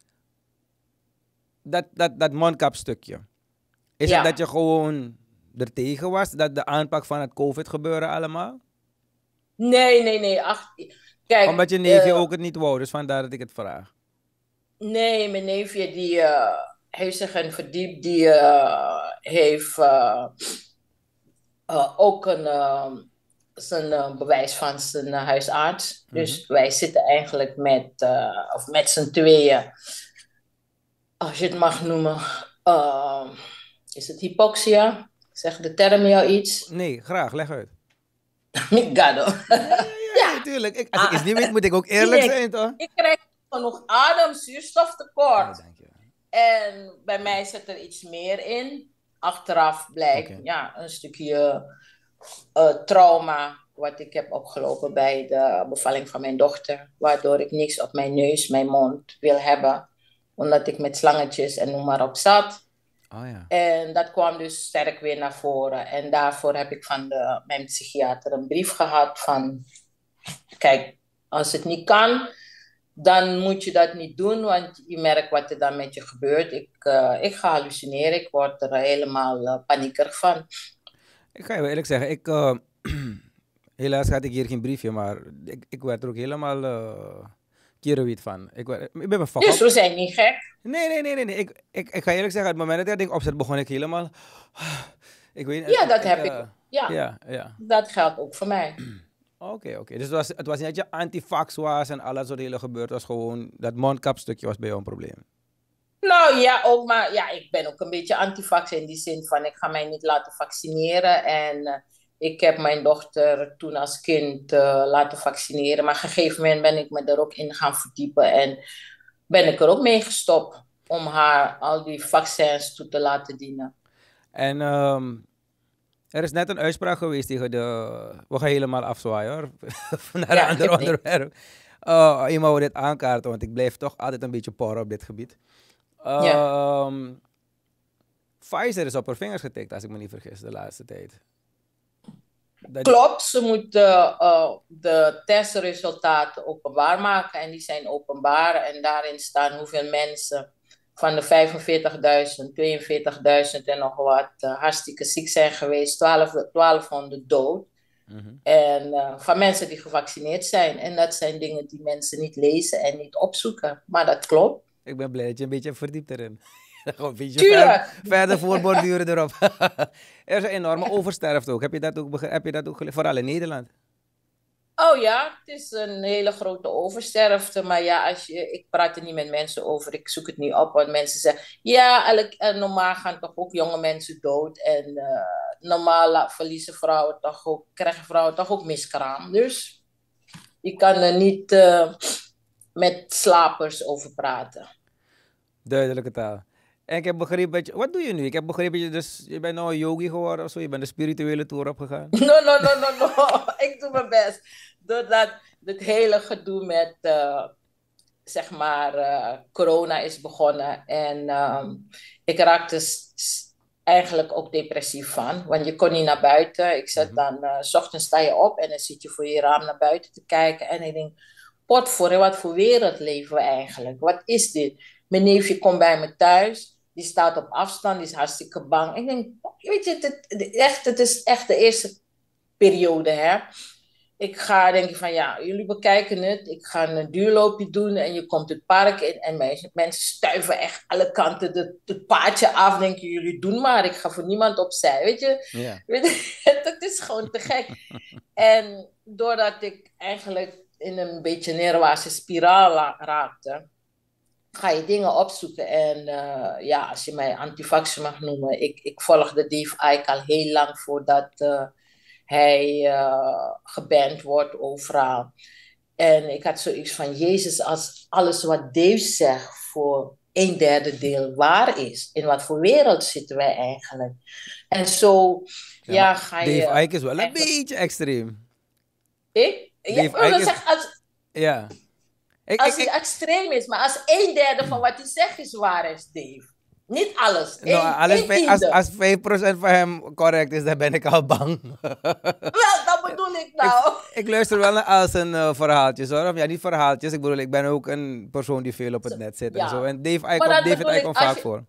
dat, dat, dat mondkapstukje. Is Ja. het dat je gewoon er tegen was? Dat de aanpak van het COVID gebeuren allemaal? Nee, nee, nee. Ach, kijk, Omdat je neefje eh, ook het niet wou, dus vandaar dat ik het vraag. nee, mijn neefje die eh, heeft zich in verdiept. Die eh, heeft eh, eh, ook een, eh, zijn eh, bewijs van zijn eh, huisarts. Dus wij zitten eigenlijk met, eh, of met z'n tweeën, als je het mag noemen, eh, is het hypoxia? Zeg de term jou iets? Nee, graag, leg uit. Migado. Ja, natuurlijk. Ik, als ik Ah. iets niet weet, moet ik ook eerlijk Nee. zijn, toch? Ik krijg genoeg adem, zuurstoftekort. Nee, dank je. En bij mij zit er iets meer in. Achteraf blijkt Oké. ja, een stukje eh, trauma wat ik heb opgelopen bij de bevalling van mijn dochter. Waardoor ik niks op mijn neus, mijn mond wil hebben. Omdat ik met slangetjes en noem maar op zat. Oh ja. En dat kwam dus sterk weer naar voren. En daarvoor heb ik van de, mijn psychiater een brief gehad van... Kijk, als het niet kan, dan moet je dat niet doen, want je merkt wat er dan met je gebeurt. Ik, eh, ik ga hallucineren, ik word er helemaal uh, paniekerig van. Ik ga je wel eerlijk zeggen, ik, eh, helaas had ik hier geen briefje, maar ik, ik werd er ook helemaal uh, kierenwiet van. Ik, werd, ik ben me fuck Dus op. we zijn niet gek. Nee, nee, nee, nee. nee. Ik, ik, ik ga eerlijk zeggen, het moment dat ik ding opzet, begon ik helemaal... Ik weet Ja, dat ik, heb eh, ik. Ja, Ja, ja. dat geldt ook voor mij. Oké, oké. Dus het was, het was niet dat je antifax was en al dat soort hele gebeurd was, gewoon dat mondkapstukje was bij jou een probleem. Nou ja, ook maar ja, ik ben ook een beetje antivax in die zin van ik ga mij niet laten vaccineren. En uh, ik heb mijn dochter toen als kind uh, laten vaccineren. Maar op een gegeven moment ben ik me er ook in gaan verdiepen en ben ik er ook mee gestopt om haar al die vaccins toe te laten dienen. En um, er is net een uitspraak geweest tegen de... We gaan helemaal afzwaaien hoor, naar een Ja, ander geeft niet. onderwerp. Uh, iemand wil dit aankaarten, want ik blijf toch altijd een beetje porren op dit gebied. Ja. Um, Pfizer is op haar vingers getikt, als ik me niet vergis, de laatste tijd. Dat... Klopt, ze moeten uh, de testresultaten openbaar maken en die zijn openbaar. En daarin staan hoeveel mensen van de vijfenveertigduizend, tweeënveertigduizend en nog wat uh, hartstikke ziek zijn geweest, twaalfhonderd dood. Mm-hmm. En uh, van mensen die gevaccineerd zijn. En dat zijn dingen die mensen niet lezen en niet opzoeken. Maar dat klopt. Ik ben blij dat je een beetje verdiept erin. Gewoon een beetje Tuurlijk. ver, verder voorborduren erop. Er is een enorme oversterfte ook. Heb je dat ook, begre- heb je dat ook geleerd? Vooral in Nederland. Oh ja, het is een hele grote oversterfte. Maar ja, als je, ik praat er niet met mensen over. Ik zoek het niet op. Want mensen zeggen, ja, elk, en normaal gaan toch ook jonge mensen dood. En uh, normaal verliezen vrouwen toch ook, krijgen vrouwen toch ook miskraam. Dus je kan er niet uh, met slapers over praten. Duidelijke taal. En ik heb begrepen dat je... Wat doe je nu? Ik heb begrepen dat je dus... Je bent nou een yogi geworden of zo. Je bent de spirituele tour opgegaan. No, no, no, no, no. Ik doe mijn best. Doordat het hele gedoe met... Uh, zeg maar... Uh, corona is begonnen. En um, ik raakte... S- eigenlijk ook depressief van. Want je kon niet naar buiten. Ik zat dan, uh, 's ochtends sta je op en dan zit je voor je raam naar buiten te kijken. En ik denk, pot voor, wat voor wereld leven we eigenlijk? Wat is dit? Mijn neefje komt bij me thuis. Die staat op afstand, die is hartstikke bang. Ik denk, weet je, het, het, echt, het is echt de eerste periode, hè. Ik ga denken van, ja, jullie bekijken het. Ik ga een duurloopje doen en je komt het park in. En mensen stuiven echt alle kanten het, het paadje af. Denken jullie, doen maar. Ik ga voor niemand opzij, weet je. Ja. Weet je, dat is gewoon te gek. En doordat ik eigenlijk in een beetje neerwaartse spiraal raakte, ga je dingen opzoeken. En uh, ja, als je mij antivaxer mag noemen, ik, ik volgde Dave Icke al heel lang voordat uh, hij uh, geband wordt overal. En ik had zoiets van, Jezus, als alles wat Dave zegt voor een derde deel waar is, in wat voor wereld zitten wij eigenlijk? En zo, ja, ja ga Dave je... Dave Icke is wel een beetje extreem. Ik? Dave Ja, Icke is... Zeg, als, ja. Ik, als ik, hij extreem is, maar als een derde van wat hij zegt is waar is, Dave. Niet alles. No, Eén, alles één als, als vijf procent van hem correct is, dan ben ik al bang. Wel, dat bedoel ik nou. Ik, ik luister wel naar al zijn uh, verhaaltjes hoor. Of ja, niet verhaaltjes. Ik bedoel, ik ben ook een persoon die veel op het net zit. Ja. En zo. En Dave Icke komt David Icke komt vaak voor.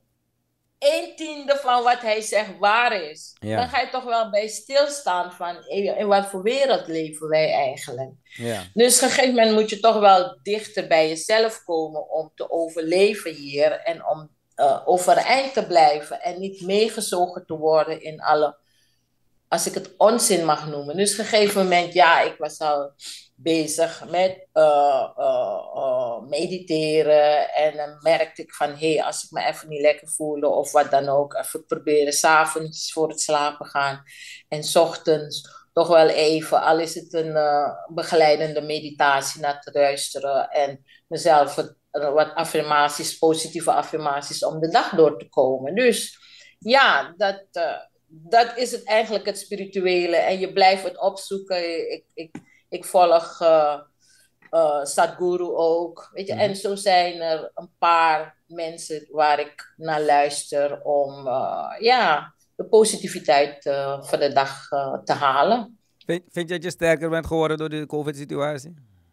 Een tiende van wat hij zegt waar is, ja, dan ga je toch wel bij stilstaan van in wat voor wereld leven wij eigenlijk. Ja. Dus op een gegeven moment moet je toch wel dichter bij jezelf komen om te overleven hier en om uh, overeind te blijven en niet meegezogen te worden in alle, als ik het onzin mag noemen. Dus op een gegeven moment, ja, ik was al bezig met uh, uh, uh, mediteren. En dan merkte ik van, hé, hey, als ik me even niet lekker voelde of wat dan ook, even proberen 's avonds voor het slapen gaan. En 's ochtends toch wel even, al is het een uh, begeleidende meditatie, naar te luisteren. En mezelf wat, uh, wat affirmaties, positieve affirmaties om de dag door te komen. Dus ja, dat... Uh, dat is het eigenlijk, het spirituele. En je blijft het opzoeken. Ik, ik, ik volg uh, uh, Sadhguru ook. Weet je? Mm-hmm. En zo zijn er een paar mensen waar ik naar luister om uh, ja, de positiviteit uh, van de dag uh, te halen. Vind, vind je dat je sterker bent geworden door de COVID-situatie?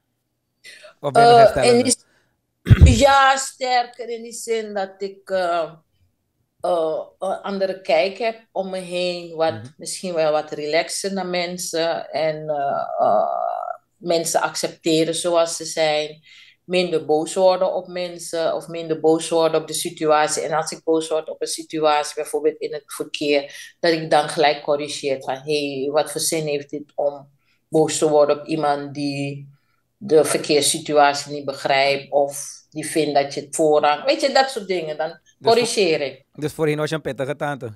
Of ben je nog herstellende? Uh, ja, sterker in die zin dat ik... Uh, Uh, een andere kijk heb om me heen, wat, mm-hmm. misschien wel wat relaxer naar mensen en uh, uh, mensen accepteren zoals ze zijn, minder boos worden op mensen of minder boos worden op de situatie. En als ik boos word op een situatie, bijvoorbeeld in het verkeer, dat ik dan gelijk corrigeer van, hé, hey, wat voor zin heeft dit om boos te worden op iemand die de verkeerssituatie niet begrijpt of die vindt dat je het voorrang, weet je, dat soort dingen, dan corrigeer ik. Dus, dus voorheen was je een pittige tante?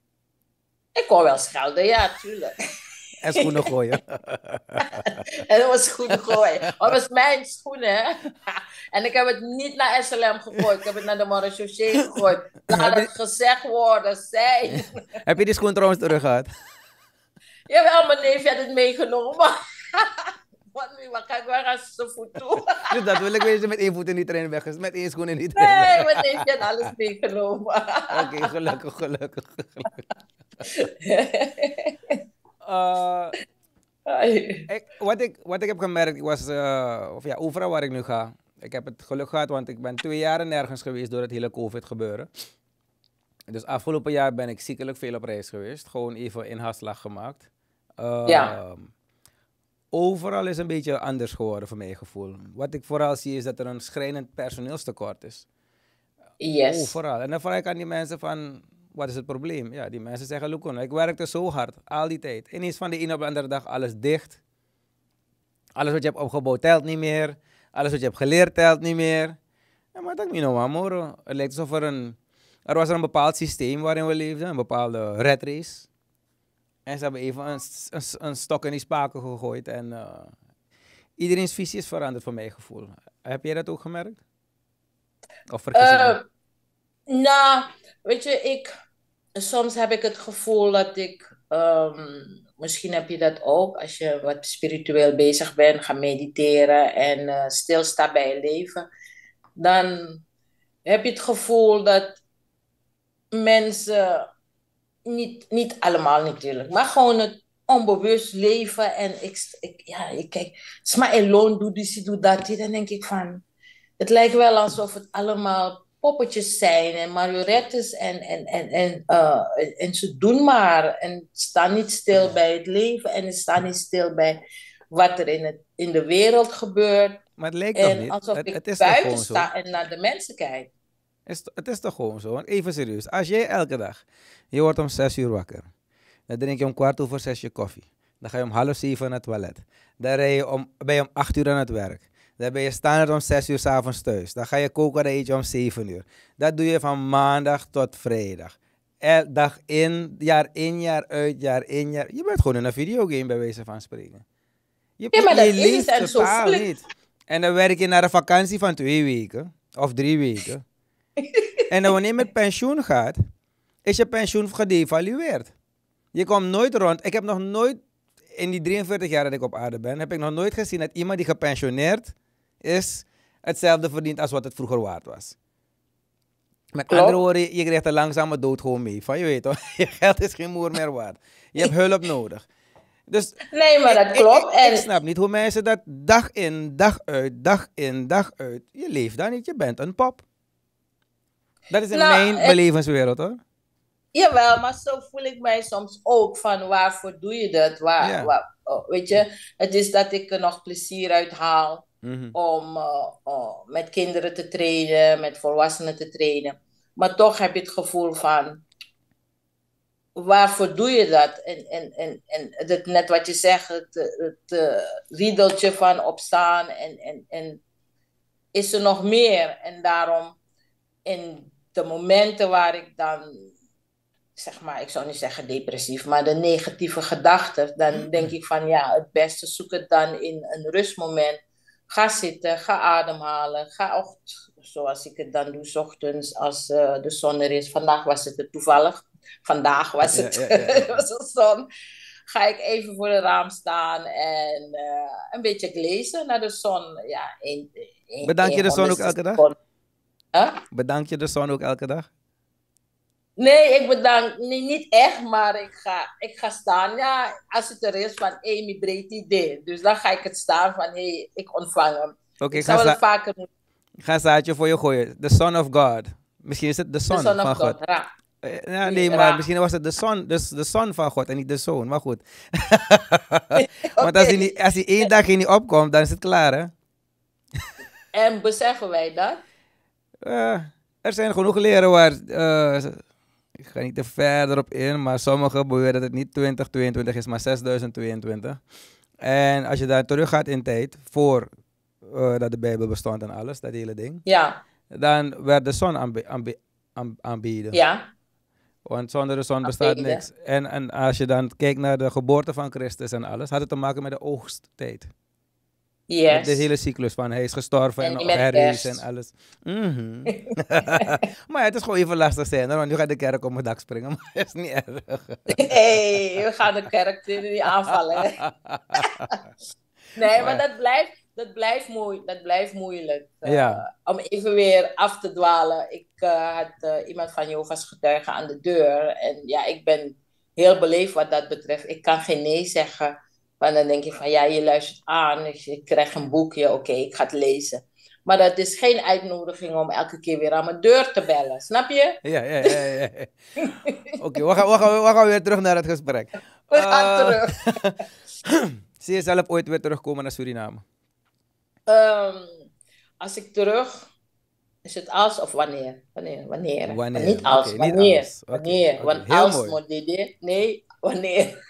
Ik kon wel schelden, ja, tuurlijk. En schoenen gooien. En dat was schoenen gooien. Dat was mijn schoenen, hè. En ik heb het niet naar S L M gegooid. Ik heb het naar de marechaussee gegooid. Laat het gezegd worden, zij. Heb je die schoen trouwens terug gehad? Jawel, mijn neefje had het meegenomen. Wat nu, wat ga ik wel aan zijn voet toe? Dus dat wil ik weten, met één voet in die trein weg is, met één schoen in die trein weg. Nee, mijn neefje had alles meegenomen. Oké, okay, gelukkig, gelukkig, gelukkig. uh, ik, wat, ik, wat ik heb gemerkt was, uh, of ja, overal waar ik nu ga, ik heb het geluk gehad, want ik ben twee jaar nergens geweest door het hele COVID gebeuren. Dus afgelopen jaar ben ik ziekelijk veel op reis geweest, gewoon even inhaalslag gemaakt. Uh, ja. Overal is een beetje anders geworden voor mijn gevoel. Wat ik vooral zie is dat er een schrijnend personeelstekort is. Yes. Overal. En dan vraag ik aan die mensen van, wat is het probleem? Ja, die mensen zeggen, Lukon, ik werkte zo hard, al die tijd. Ineens van de een op de andere dag alles dicht. Alles wat je hebt opgebouwd telt niet meer. Alles wat je hebt geleerd telt niet meer. Ja, maar dat is niet normaal, moro. Het lijkt alsof er een... Er was er een bepaald systeem waarin we leefden, een bepaalde red race. En ze hebben even een, een, een stok in die spaken gegooid. En uh, iedereen's visie is veranderd voor mijn gevoel. Heb jij dat ook gemerkt? Of vergis ik uh, me? Nou, weet je, ik... Soms heb ik het gevoel dat ik... Um, misschien heb je dat ook. Als je wat spiritueel bezig bent, gaat mediteren en uh, stilstaat bij je leven. Dan heb je het gevoel dat mensen niet, niet allemaal natuurlijk, maar gewoon het onbewust leven. En ik, ik ja, ik kijk, Sma Elon doet dit, doet dat, dit. Dan denk ik van, het lijkt wel alsof het allemaal poppetjes zijn en marionettes en, en, en, en, uh, en, en ze doen maar en staan niet stil bij het leven en ze staan niet stil bij wat er in, het, in de wereld gebeurt. Maar het lijkt toch En niet? alsof Het, ik het is toch buiten gewoon zo? sta en naar de mensen kijk. Is, het is toch gewoon zo? Want even serieus. Als jij elke dag, je wordt om zes uur wakker. Dan drink je om kwart over zes je koffie. Dan ga je om half zeven naar het toilet. Dan rij je om, ben je om acht uur aan het werk. Dan ben je standaard om zes uur 's avonds thuis. Dan ga je koken, dan eet je om zeven uur. Dat doe je van maandag tot vrijdag. El, dag in, jaar in, jaar uit, jaar in, jaar... Je bent gewoon in een videogame bij wijze van spreken. Je, Ja, maar dat je is leeft het en zo totaal voel ik- niet. En dan werk je naar een vakantie van twee weken. Of drie weken. En dan wanneer je met pensioen gaat, is je pensioen gedevalueerd. Je komt nooit rond. Ik heb nog nooit, in die drieënveertig jaar dat ik op aarde ben, heb ik nog nooit gezien dat iemand die gepensioneerd is, hetzelfde verdient als wat het vroeger waard was. Met Klopt. andere woorden, je krijgt een langzame dood gewoon mee. Van je weet toch, je geld is geen moer meer waard. Je hebt hulp nodig. Dus Nee, maar dat ik- klopt. Ik, ik, En snap niet hoe mensen dat dag in, dag uit, dag in, dag uit. Je leeft dan niet, je bent een pop. Dat is in Nou, mijn het- belevenswereld hoor. jawel, maar zo voel ik mij soms ook van waarvoor doe je dat? Waar, Ja. waar- oh, weet je, het is dat ik er nog plezier uit haal Mhm. om uh, uh, met kinderen te trainen, met volwassenen te trainen. Maar toch heb je het gevoel van, waarvoor doe je dat? En, en, en, en het, net wat je zegt, het, het uh, riedeltje van opstaan en, en, en is er nog meer? En daarom in de momenten waar ik dan, zeg maar, ik zou niet zeggen depressief, maar de negatieve gedachten, dan denk ik van ja, het beste zoek het dan in een rustmoment. Ga zitten, ga ademhalen, ga ook, zoals ik het dan doe, 's ochtends als uh, de zon er is. Vandaag was het er toevallig. Vandaag was Ja, het, ja, ja, ja. was de zon. Ga ik even voor het raam staan en uh, een beetje lezen naar de zon. Ja, één, één, Bedank je één de zon ook honderdste elke dag? seconde. Huh? Bedank je de zon ook elke dag? Nee, ik bedank nee, niet echt, maar ik ga, ik ga staan. Ja, als het er is van, hé, hey, mi breed idee. Dus dan ga ik het staan van, hé, hey, ik ontvang hem. Oké, ik ik ga, zou wel za- vaker moeten. ik ga een zaadje voor je gooien. The Son of God. Misschien is het de De Son son van of God. God. Ja. Eh, Ja, nee, Ja. maar misschien was het de Son, dus de Son van God en niet de Zoon. Maar goed. Want Oké. als hij, niet, als hij één dag niet opkomt, dan is het klaar, hè? En beseffen wij dat? Eh, er zijn genoeg leren waar... eh, ik ga niet te verder op in, maar sommigen beweren dat het niet twintig tweeëntwintig is, maar zesduizend tweeëntwintig. En als je daar terug gaat in tijd, voor eh, dat de Bijbel bestond en alles, dat hele ding, Ja, dan werd de zon aanbe- aanbe- aan- aanbieden. ja, Want zonder de zon bestaat Aanbeden. niks. En, en als je dan kijkt naar de geboorte van Christus en alles, had het te maken met de oogsttijd. yes. De hele cyclus van hij is gestorven En en, die en met herrees kerst. en alles. Mhm. Maar ja, het is gewoon even lastig zijn, hoor, want nu gaat de kerk op mijn dak springen, maar dat is niet erg. Hey, we gaan de kerk niet aanvallen. hè. Nee, maar dat blijft, dat blijft, moe, dat blijft moeilijk. Uh, Ja. Om even weer af te dwalen. Ik uh, had uh, iemand van Jehovah's getuigen aan de deur. En ja, ik ben heel beleefd wat dat betreft. Ik kan geen nee zeggen. Want dan denk je van, ja, je luistert aan. Dus je krijgt een boekje. Oké, okay, ik ga het lezen. Maar dat is geen uitnodiging om elke keer weer aan mijn deur te bellen. Snap je? Ja, ja, ja. ja, ja. Oké, we, gaan, we, gaan, we gaan weer terug naar het gesprek. We gaan Uh, terug. Zie je zelf ooit weer terugkomen naar Suriname? Um, als ik terug... Is het als of wanneer? Wanneer? Wanneer? Wanneer, Maar niet als, oké, niet wanneer? als. Oké, Wanneer? oké, Want heel als mooi. moet dit... Nee, wanneer?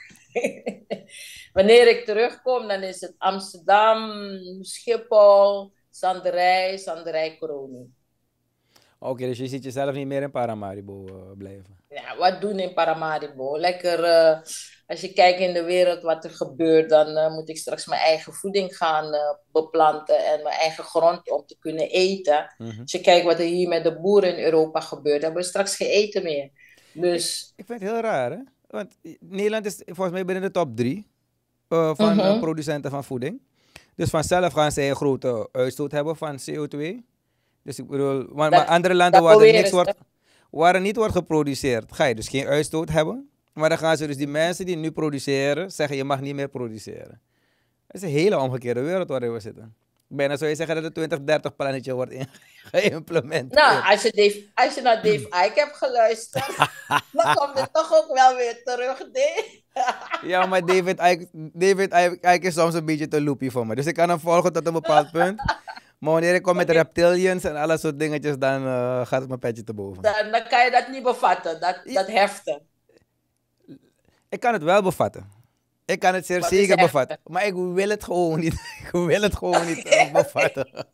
Wanneer ik terugkom, dan is het Amsterdam, Schiphol, Zanderij, Zanderij, Coroni. Oké, dus je ziet jezelf niet meer in Paramaribo uh, blijven. Ja, wat doen in Paramaribo? Lekker, uh, als je kijkt in de wereld wat er gebeurt, dan uh, moet ik straks mijn eigen voeding gaan uh, beplanten en mijn eigen grond om te kunnen eten. Mhm. Als je kijkt wat er hier met de boeren in Europa gebeurt, hebben we straks geen eten meer. Dus, Ik vind het heel raar, hè? Want Nederland is volgens mij binnen de top drie uh, van Mhm. uh, producenten van voeding. Dus vanzelf gaan zij een grote uitstoot hebben van C O twee. Dus ik bedoel, maar, Dat- maar andere landen dat waar er beweren niks ze. wordt, waar er niet wordt geproduceerd, ga je dus geen uitstoot hebben. Maar dan gaan ze dus die mensen die nu produceren, zeggen je mag niet meer produceren. Dat is een hele omgekeerde wereld waarin we zitten. Bijna zou je zeggen dat het twintig dertig plannetje wordt in, geïmplementeerd. Nou, als je, Dave, als je naar Dave Icke hebt geluisterd, dan komt het toch ook wel weer terug, Dave. Ja, maar David Icke, David Icke is soms een beetje te loopy voor me. Dus ik kan hem volgen tot een bepaald punt. Maar wanneer ik kom met reptilians en alle soort dingetjes, dan uh, gaat het mijn petje te boven. Dan, dan kan je dat niet bevatten, dat, dat heften. Ik kan het wel bevatten. Ik kan het zeer Wat zeker is bevatten. Maar ik wil het gewoon niet. Ik wil het gewoon niet uh, bevatten.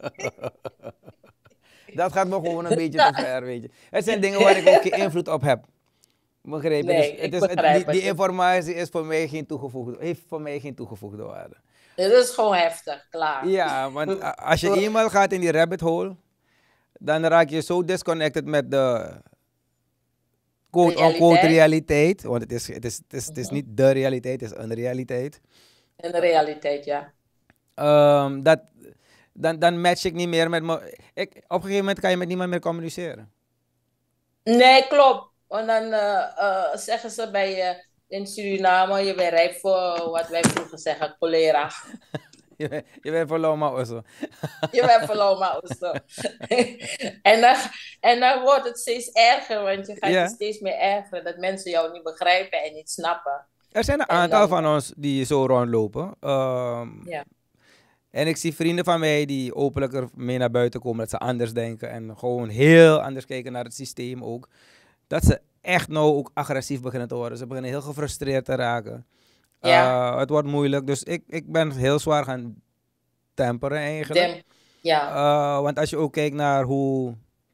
Dat gaat me gewoon een beetje te ver, weet je. Het zijn dingen waar ik ook geen invloed op heb. Begrepen? Nee, dus het ik is, begrijp het, die, die het. informatie is voor mij geen toegevoegde, heeft voor mij geen toegevoegde waarde. Dit is gewoon heftig, klaar. Ja, want a- als je eenmaal gaat in die rabbit hole, dan raak je zo disconnected met de quote-unquote realiteit. Want het is, het, is, het, is, het is niet de realiteit, het is een realiteit. In de realiteit, ja. Um, dat, dan, dan match ik niet meer met me. Ik, op een gegeven moment kan je met niemand meer communiceren. Nee, klopt. Want dan uh, uh, zeggen ze bij je in Suriname, je bent rijp voor wat wij vroeger zeggen, cholera. Je bent, je bent voor Loma Osso. Je bent voor Loma Osso. en, dan, en dan wordt het steeds erger, want je gaat Ja. je steeds meer ergeren dat mensen jou niet begrijpen en niet snappen. Er zijn een En aantal dan- van ons die zo rondlopen. Um, Ja. En ik zie vrienden van mij die openlijker mee naar buiten komen, dat ze anders denken en gewoon heel anders kijken naar het systeem ook. Dat ze echt nou ook agressief beginnen te worden. Ze beginnen heel gefrustreerd te raken. Ja. Uh, het wordt moeilijk, dus ik, ik ben heel zwaar gaan temperen eigenlijk. Dem- ja. Uh, want als je ook kijkt naar hoe...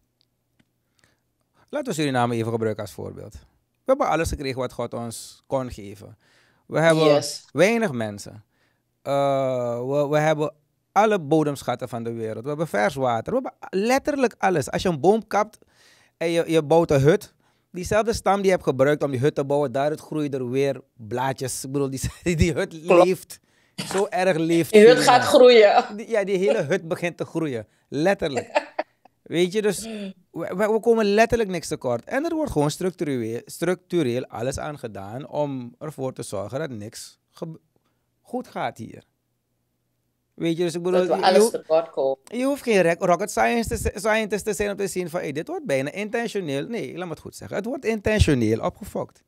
Laten we Suriname even gebruiken als voorbeeld. We hebben alles gekregen wat God ons kon geven. We hebben Yes. weinig mensen. Uh, we, we hebben alle bodemschatten van de wereld. We hebben vers water. We hebben letterlijk alles. Als je een boom kapt en je, je bouwt een hut. Diezelfde stam die je hebt gebruikt om die hut te bouwen, daaruit groeien er weer blaadjes. Ik bedoel, die, die hut leeft. Zo erg leeft. Je hut Suriname. gaat groeien. Die- Ja, die hele hut begint te groeien. Letterlijk. Weet je, dus we, we we komen letterlijk niks tekort. En er wordt gewoon structureel, structureel alles aan gedaan om ervoor te zorgen dat niks gebe- goed gaat hier. Weet je, dus ik bedoel, Dat we je, alles je, tekort komen. je hoeft geen rec- rocket science te, z- scientist te zijn om te zien van, hey, dit wordt bijna intentioneel. Nee, laat me het goed zeggen. Het wordt intentioneel opgefokt.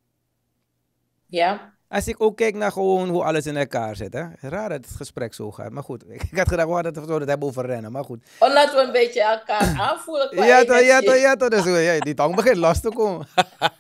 Ja. Als ik ook kijk naar gewoon hoe alles in elkaar zit. Hè? Raar dat het gesprek zo gaat. Maar goed, ik had gedacht, we hadden het zo het hebben over rennen. Maar goed. Omdat we een beetje elkaar aanvoelen qua Ja, toch, ja, energie. toch, ja, toch. Dus, ja, die tong begint los te komen.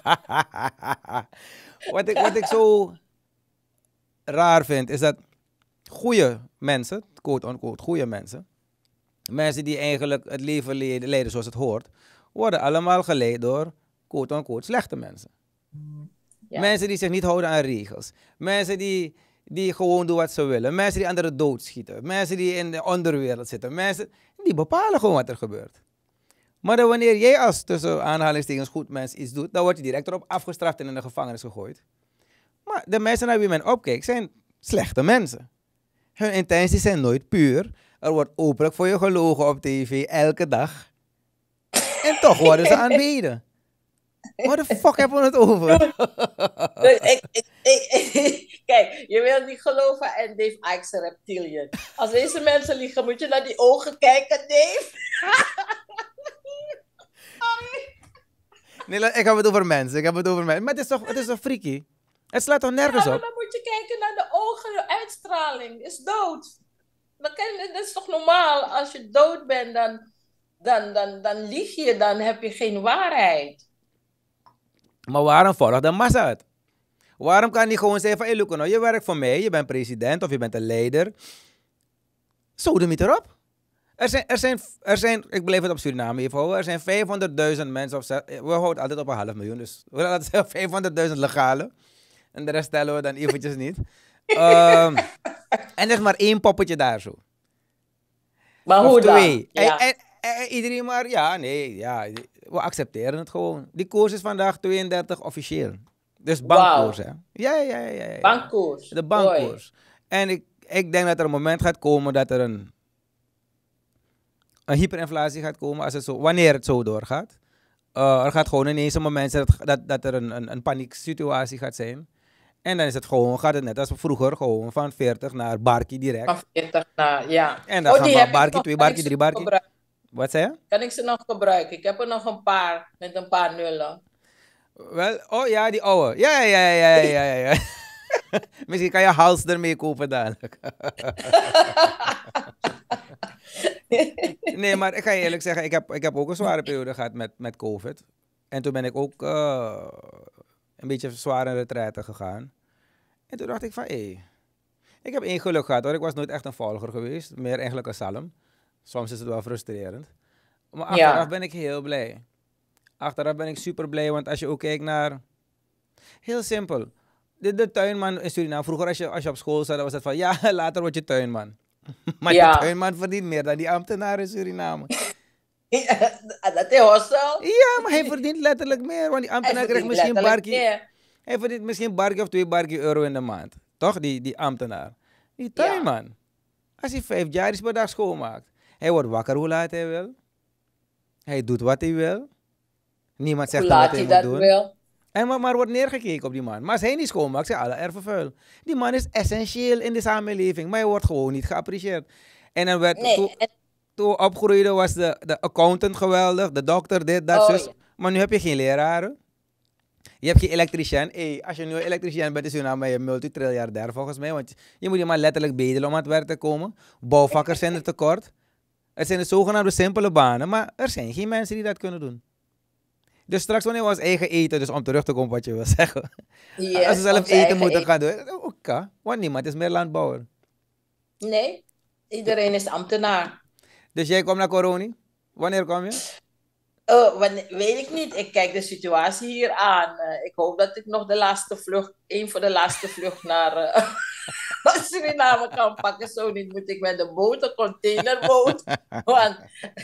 wat, ik, wat ik zo raar vind, is dat goede mensen, quote-unquote goede mensen, mensen die eigenlijk het leven le- leiden zoals het hoort, worden allemaal geleid door quote-unquote slechte mensen. Ja. Mensen die zich niet houden aan regels. Mensen die, die gewoon doen wat ze willen. Mensen die anderen doodschieten. Mensen die in de onderwereld zitten. Mensen die bepalen gewoon wat er gebeurt. Maar dan wanneer jij als tussen aanhalingstekens goed mens iets doet, dan word je direct erop afgestraft en in de gevangenis gegooid. Maar de mensen naar wie men opkijkt zijn slechte mensen. Hun intenties zijn nooit puur. Er wordt openlijk voor je gelogen op tv elke dag. En toch worden ze aanbeden. Waar de fuck hebben we het over? Dus ik, ik, ik, ik- kijk, je wilt niet geloven en Dave Icke's een reptilian. Als deze mensen liegen, moet je naar die ogen kijken, Dave. Nee, la- ik heb het over mensen. Ik heb het over mensen. Maar het is toch, het is toch freaky? Het slaat toch Ja, nergens maar op? dan moet je kijken naar de ogen, de uitstraling is dood. Dan kan, je- dat is toch normaal? Als je dood bent, dan, dan, dan, dan lieg je, dan heb je geen waarheid. Maar waarom volgt de massa het? Waarom kan hij gewoon zeggen van, hey Luca, nou, je werkt voor mij, je bent president of je bent een leider. Sodemiet erop. Er zijn, er, zijn, er zijn, ik blijf het op Suriname even houden, er zijn vijfhonderdduizend mensen, of zes- we houden altijd op een half miljoen, dus we laten zeggen vijfhonderdduizend legale. En de rest tellen we dan eventjes niet. Ehm, en er is maar één poppetje daar zo. Maar Of hoe dan? twee. En, Ja. en, en iedereen maar, ja, nee, ja, we accepteren het gewoon. Die koers is vandaag tweeëndertig officieel. Dus bankkoers, hè? Ja, ja, ja, ja, ja. Bankkoers. De bankkoers. En ik, ik denk dat er een moment gaat komen dat er een, een hyperinflatie gaat komen, als het zo, wanneer het zo doorgaat. Uh, er gaat gewoon ineens een moment zijn dat, dat, dat er een, een, een panieksituatie gaat zijn. En dan is het gewoon, gaat het net als vroeger, gewoon van veertig naar barkie direct. Van veertig naar, ja. En dan Oh, gaan die we heb ik barkie, nog. twee Kan ik barkie, ze drie nog barkie. gebruiken? Wat zei je? Kan ik ze nog gebruiken? Ik heb er nog een paar met een paar nullen. Wel, oh ja, die oude. Ja, ja, ja, ja, ja, ja. ja. Misschien kan je hals ermee kopen dadelijk. Nee, maar ik ga je eerlijk zeggen, ik heb, ik heb ook een zware periode gehad met, met COVID. En toen ben ik ook uh, een beetje zwaar in retraite gegaan. En toen dacht ik van, hé, hey, ik heb één geluk gehad hoor. Ik was nooit echt een volger geweest, meer eigenlijk een zalm. Soms is het wel frustrerend. Maar achteraf Ja. ben ik heel blij. Achteraf ben ik super blij, want als je ook kijkt naar... Heel simpel. De, de tuinman in Suriname, vroeger als je, als je op school zat, dan was het van, ja, later word je tuinman. Maar Ja. die tuinman verdient meer dan die ambtenaar in Suriname. Dat is hostel. Ja, maar hij verdient letterlijk meer, want die Hij ambtenaar krijgt verdient misschien een letterlijk barkie. meer. Hij verdient misschien een barkie of twee barkie euro in de maand. Toch, die, die ambtenaar. Die Ja. tuinman. Als hij vijf jaar is per dag schoonmaakt. Hij wordt wakker hoe laat hij wil. Hij doet wat hij wil. Niemand zegt Hoe hem wat laat hij hij moet dat doen. wil. En maar, maar wordt neergekeken op die man. Maar als hij niet schoonmaakt, zijn alle erven vuil. Die man is essentieel in de samenleving, maar hij wordt gewoon niet geapprecieerd. En dan werd, Nee, toen, en- toen we opgroeiden was de, de accountant geweldig, de dokter, dit, dat, Oh, zus. ja. Maar nu heb je geen leraren. Je hebt geen elektricien. Hey, als je nu elektricien bent, is je nou een multitriljardair volgens mij. Want je moet je maar letterlijk bedelen om aan het werk te komen. Bouwvakkers zijn er tekort. Het zijn de zogenaamde simpele banen, maar er zijn geen mensen die dat kunnen doen. Dus straks wanneer we ons eigen eten, dus om terug te komen wat je wil zeggen. Yes, als we zelf ons eten eigen moeten eten. gaan doen, oké. Want niemand is meer landbouwer. Nee, iedereen is ambtenaar. Dus jij komt naar Coroni. Wanneer kom je? Oh, wanneer- weet ik niet. Ik kijk de situatie hier aan. Eh, ik hoop dat ik nog de laatste vlucht, een voor de laatste vlucht naar eh, Suriname kan pakken. Zo niet moet ik met de boot, een containerboot. Want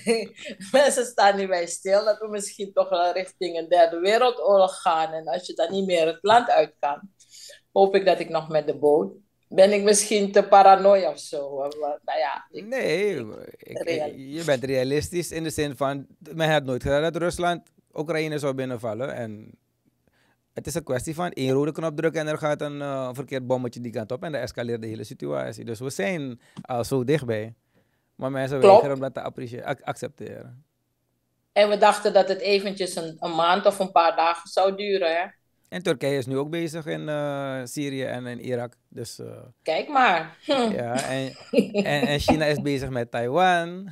mensen staan hierbij stil dat we misschien toch wel richting een derde wereldoorlog gaan. En als je dan niet meer het land uit kan, hoop ik dat ik nog met de boot. Ben ik misschien te paranoia of zo? Maar, nou ja, ik, Nee, ik, real- ik- je bent realistisch in de zin van, men had nooit gedaan dat Rusland Oekraïne zou binnenvallen. En het is een kwestie van één rode knop drukken en er gaat een uh, verkeerd bommetje die kant op en dat escaleert de hele situatie. Dus we zijn al zo dichtbij. Maar mensen Klopt. weigeren om dat te appreciëren, ac- accepteren. En we dachten dat het eventjes een, een maand of een paar dagen zou duren. Hè? En Turkije is nu ook bezig in uh, Syrië en in Irak. Dus uh, Kijk maar. Hm. ja, en, en, en China is bezig met Taiwan.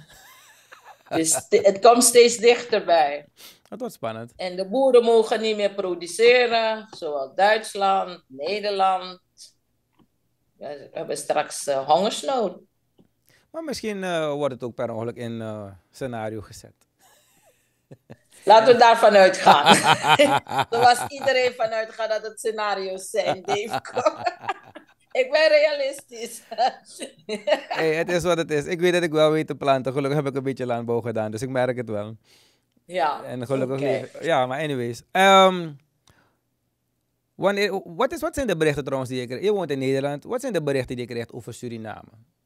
Dus st- het komt steeds dichterbij. Het wordt spannend. En de boeren mogen niet meer produceren, zoals Duitsland, Nederland. We hebben straks uh, hongersnood. Maar misschien uh, wordt het ook per ongeluk in uh, scenario gezet. Laten we daarvan uitgaan. Zoals iedereen vanuit gaat dat het scenario's zijn, Dave. Ik ben realistisch. Hey, het is wat het is. Ik weet dat ik wel weet te planten. Gelukkig heb ik een beetje landbouw gedaan, dus ik merk het wel. Ja, En gelukkig oké. leven. Ja, maar anyways. Um, wanneer, wat, is, wat zijn de berichten trouwens die je krijgt? Je woont in Nederland. Wat zijn de berichten die je krijgt over Suriname?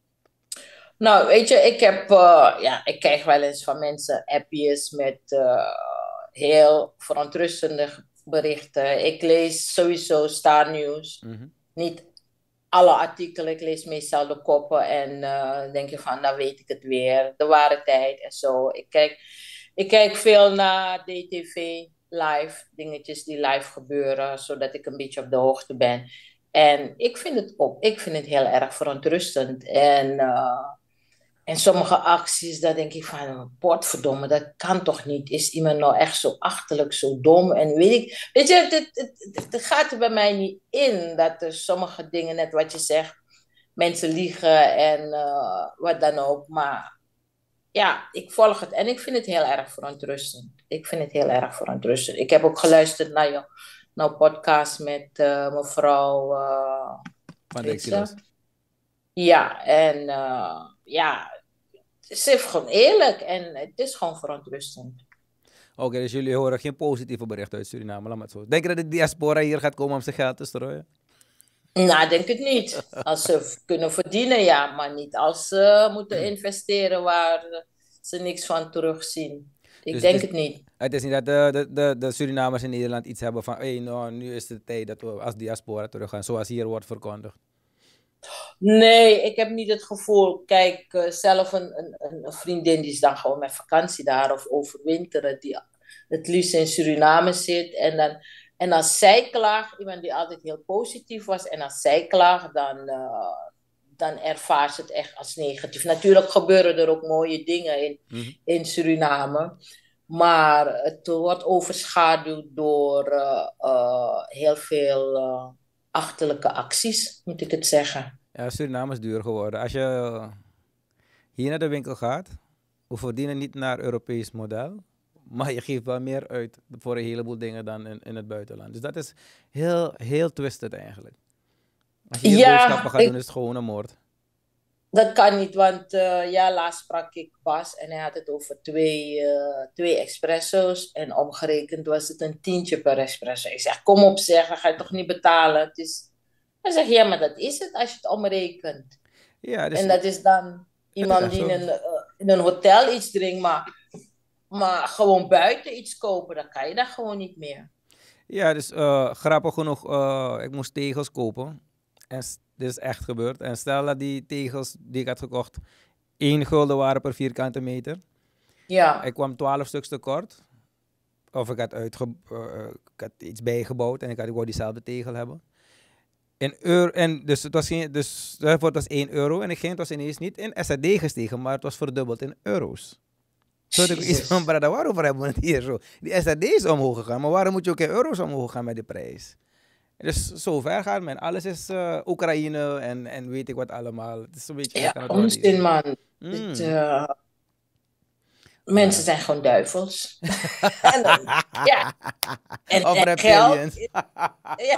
Nou, weet je, ik heb, uh, ja, ik krijg wel eens van mensen appjes met uh, heel verontrustende berichten. Ik lees sowieso Star News. Mhm. Niet alle artikelen, ik lees meestal de koppen en uh, denk je van, nou weet ik het weer, de ware tijd en zo. Ik kijk, ik kijk veel naar D T V, live, dingetjes die live gebeuren, zodat ik een beetje op de hoogte ben. En ik vind het ook, ik vind het heel erg verontrustend. En, uh, en sommige acties, daar denk ik van, potverdomme, dat kan toch niet? Is iemand nou echt zo achterlijk, zo dom? En weet ik, weet je, het, het, het, het gaat er bij mij niet in dat er sommige dingen, net wat je zegt, mensen liegen en uh, wat dan ook. Maar ja, ik volg het en ik vind het heel erg verontrustend. Ik vind het heel erg verontrustend. Ik heb ook geluisterd naar je naar een podcast met uh, mevrouw uh, Van weet Dexilos. ze? Ja, en uh, ja, ze is gewoon eerlijk en het is gewoon verontrustend. Oké, okay, dus jullie horen geen positieve berichten uit Suriname, laat maar het zo. Denk je dat de diaspora hier gaat komen om zijn geld te strooien? Nou, ik denk het niet. Als ze kunnen verdienen, ja, maar niet als ze moeten investeren waar ze niks van terugzien. Ik Dus denk het is, het niet. het is niet dat de, de, de, de Surinamers in Nederland iets hebben van, hey, nou, nu is het tijd dat we als diaspora teruggaan, zoals hier wordt verkondigd. Nee, ik heb niet het gevoel. Kijk, eh, zelf een, een, een vriendin die is dan gewoon met vakantie daar of overwinteren, die het liefst in Suriname zit. En, dan, en als zij klaagt, iemand die altijd heel positief was, en als zij klaagt, dan, uh, dan ervaart ze het echt als negatief. Natuurlijk gebeuren er ook mooie dingen in, Mm-hmm. in Suriname. Maar het wordt overschaduwd door uh, uh, heel veel uh, achterlijke acties, moet ik het zeggen. Ja, Suriname is duur geworden. Als je hier naar de winkel gaat, we verdienen niet naar Europees model, maar je geeft wel meer uit voor een heleboel dingen dan in, in het buitenland. Dus dat is heel, heel twisted eigenlijk. Als je hier Ja, boodschappen gaat ik, doen, is het gewoon een moord. dat kan niet, want uh, ja, laatst sprak ik Bas en hij had het over twee, uh, twee espresso's en omgerekend was het een tientje per espresso. Ik zeg, kom op zeg, dan ga je toch niet betalen. Het is... Hij zegt, ja, maar dat is het als je het omrekent. Ja, dus En dat is dan het is iemand echt die in zo. een, uh, in een hotel iets drinkt, maar, maar gewoon buiten iets kopen, dan kan je dat gewoon niet meer. Ja, dus uh, grappig genoeg, uh, ik moest tegels kopen. En s- dit is echt gebeurd. En stel dat die tegels die ik had gekocht één gulden waren per vierkante meter. Ja, Ik kwam twaalf stuks tekort. Of ik had, uitge uh, ik had iets bijgebouwd en ik had ik wou diezelfde tegel hebben. In euro, en dus het was, geen, dus daarvoor het was één euro. En ik ging, het was ineens niet in S R D gestegen, maar het was verdubbeld in euro's. Toen dacht ik iets van, Jezus. brada, waarover hebben we het hier zo? Die S R D is omhoog gegaan, maar waarom moet je ook in euro's omhoog gaan met de prijs? Dus zover gaat men. Alles is uh, Oekraïne en, en weet ik wat allemaal. Het is een beetje Ja, gek aan het worden onzin hier. man. Het, Mm. uh, mensen Maar... zijn gewoon duivels. En dan, ja, en, of en geld. reptilians. Ja,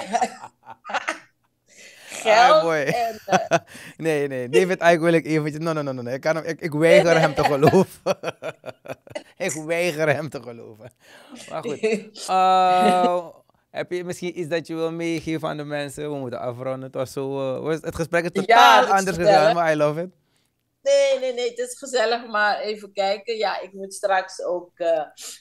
Ay geld boy. en... Uh, nee, nee. David Icke wil ik eventjes... No, no, no, no. no. Ik, kan hem, ik, ik weiger hem te geloven. ik weiger hem te geloven. Maar goed. Uh, heb je misschien iets dat je wil meegeven aan de mensen? We moeten afronden. Het was zo... Uh, was, het gesprek is totaal ja, het is anders gezellig. gegaan, maar I love it. Nee, nee, nee, het is gezellig, maar even kijken. Ja, ik moet straks ook uh,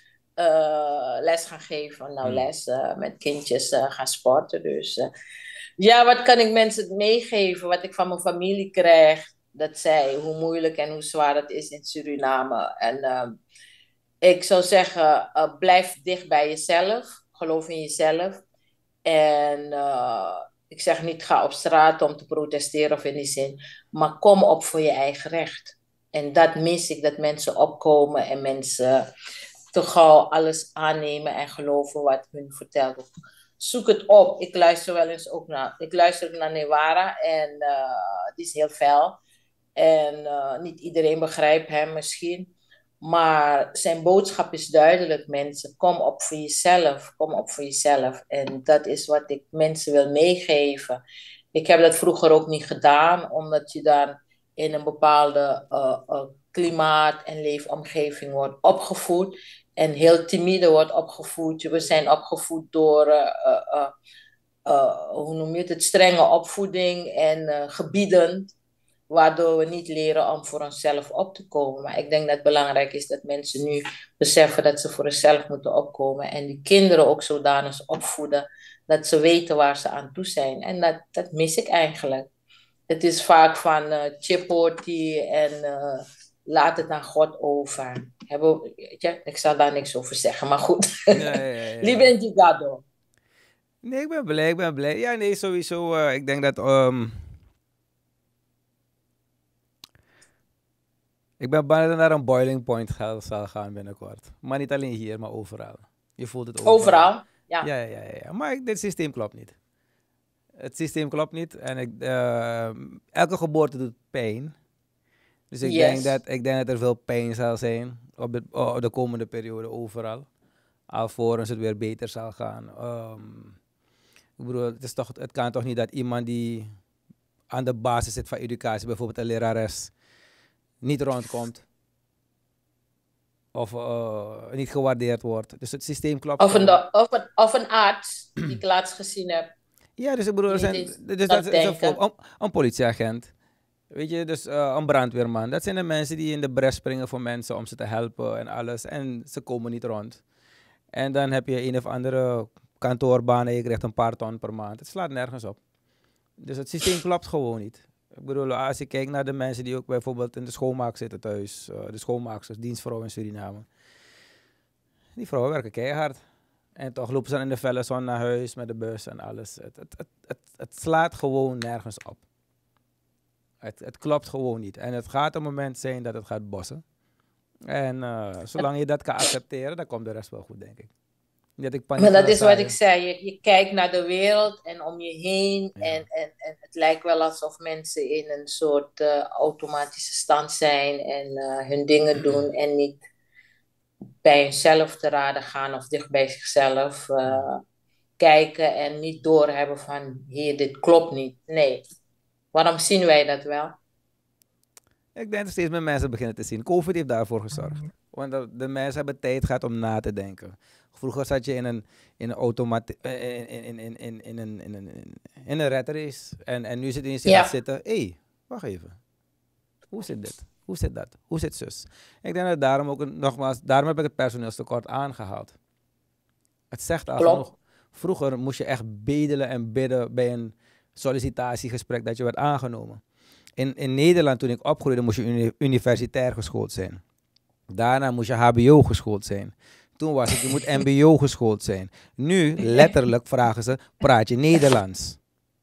uh, les gaan geven. Nou, Hmm. les uh, met kindjes uh, gaan sporten. Dus uh, ja, wat kan ik mensen meegeven? Wat ik van mijn familie krijg. Dat zij, hoe moeilijk en hoe zwaar het is in Suriname. En uh, ik zou zeggen, uh, blijf dicht bij jezelf. Geloof in jezelf. En uh, ik zeg niet, ga op straat om te protesteren of in die zin. Maar kom op voor je eigen recht. En dat mis ik, dat mensen opkomen en mensen te gauw alles aannemen en geloven wat hun verteld wordt. Zoek het op. Ik luister wel eens ook naar, ik luister naar Newara en uh, die is heel fel. En uh, niet iedereen begrijpt hem misschien. Maar zijn boodschap is duidelijk, mensen. Kom op voor jezelf. Kom op voor jezelf. En dat is wat ik mensen wil meegeven. Ik heb dat vroeger ook niet gedaan, omdat je dan in een bepaalde uh, uh, klimaat en leefomgeving wordt opgevoed. En heel timide wordt opgevoed. We zijn opgevoed door, uh, uh, uh, uh, hoe noem je het, het strenge opvoeding en uh, gebiedend. Waardoor we niet leren om voor onszelf op te komen. Maar ik denk dat het belangrijk is dat mensen nu beseffen dat ze voor zichzelf moeten opkomen. En die kinderen ook zodanig opvoeden dat ze weten waar ze aan toe zijn. En dat, dat mis ik eigenlijk. Het is vaak van uh, chipoti en uh, laat het aan God over. Hebben, ja, ik zal daar niks over zeggen, maar goed. Ja, ja, ja, ja. Libendigado. Nee, ik ben blij, ik ben blij. Ja, nee, sowieso. Uh, ik denk dat... Um... Ik ben bang dat het naar een boiling point gaat, zal gaan binnenkort. Maar niet alleen hier, maar overal. Je voelt het overal. Overal, ja. Ja, ja, ja, ja. Maar ik, dit systeem klopt niet. Het systeem klopt niet. En ik, uh, elke geboorte doet pijn. Dus ik, Yes. denk dat, ik denk dat er veel pijn zal zijn op de, op de komende periode overal. Alvorens het weer beter zal gaan. Um, ik bedoel, het, is toch, het kan toch niet dat iemand die aan de basis zit van educatie, bijvoorbeeld een lerares, niet rondkomt. Of uh, niet gewaardeerd wordt. Dus het systeem klopt. Of een, of een, of een arts, die ik laatst gezien heb. Ja, dus ik bedoel, er zijn, Is dus dat is een, denken. een, een politieagent Weet je, dus uh, een brandweerman. Dat zijn de mensen die in de bres springen voor mensen om ze te helpen en alles. En ze komen niet rond. En dan heb je een of andere kantoorbaan en je krijgt een paar ton per maand. Het slaat nergens op. Dus het systeem klopt gewoon niet. Ik bedoel, als ik kijk naar de mensen die ook bijvoorbeeld in de schoonmaak zitten thuis. Uh, de schoonmaaksters, dienstvrouwen in Suriname. Die vrouwen werken keihard. En toch lopen ze dan in de felle zon naar huis met de bus en alles. Het, het, het, het, het slaat gewoon nergens op. Het, het klopt gewoon niet. En het gaat een moment zijn dat het gaat bossen. En uh, zolang je dat kan accepteren, dan komt de rest wel goed, denk ik. Dat ik maar dat is wat ik zei. Je, je kijkt naar de wereld en om je heen. Ja. En, en, en het lijkt wel alsof mensen in een soort uh, automatische stand zijn. En uh, hun dingen doen en niet bij hunzelf te raden gaan of dicht bij zichzelf uh, kijken. En niet doorhebben van, hier, dit klopt niet. Nee. Waarom zien wij dat wel? Ik denk dat steeds meer mensen beginnen te zien. COVID heeft daarvoor gezorgd. Want de, de mensen hebben tijd gehad om na te denken. Vroeger zat je in een, in een automaat, in, in, in, in, in, in, in, in, in een red race. En, en nu zit je in je ja. zitten. Hé, hey, wacht even. Hoe zit dit? Hoe zit dat? Hoe zit zus? Ik denk dat daarom ook, nogmaals, daarom heb ik het personeelstekort aangehaald. Het zegt al genoeg. Vroeger moest je echt bedelen en bidden bij een sollicitatiegesprek dat je werd aangenomen. In, in Nederland, toen ik opgroeide, moest je uni- universitair geschoold zijn. Daarna moest je H B O geschoold zijn. Toen was het, je moet M B O geschoold zijn. Nu, letterlijk, vragen ze, praat je Nederlands?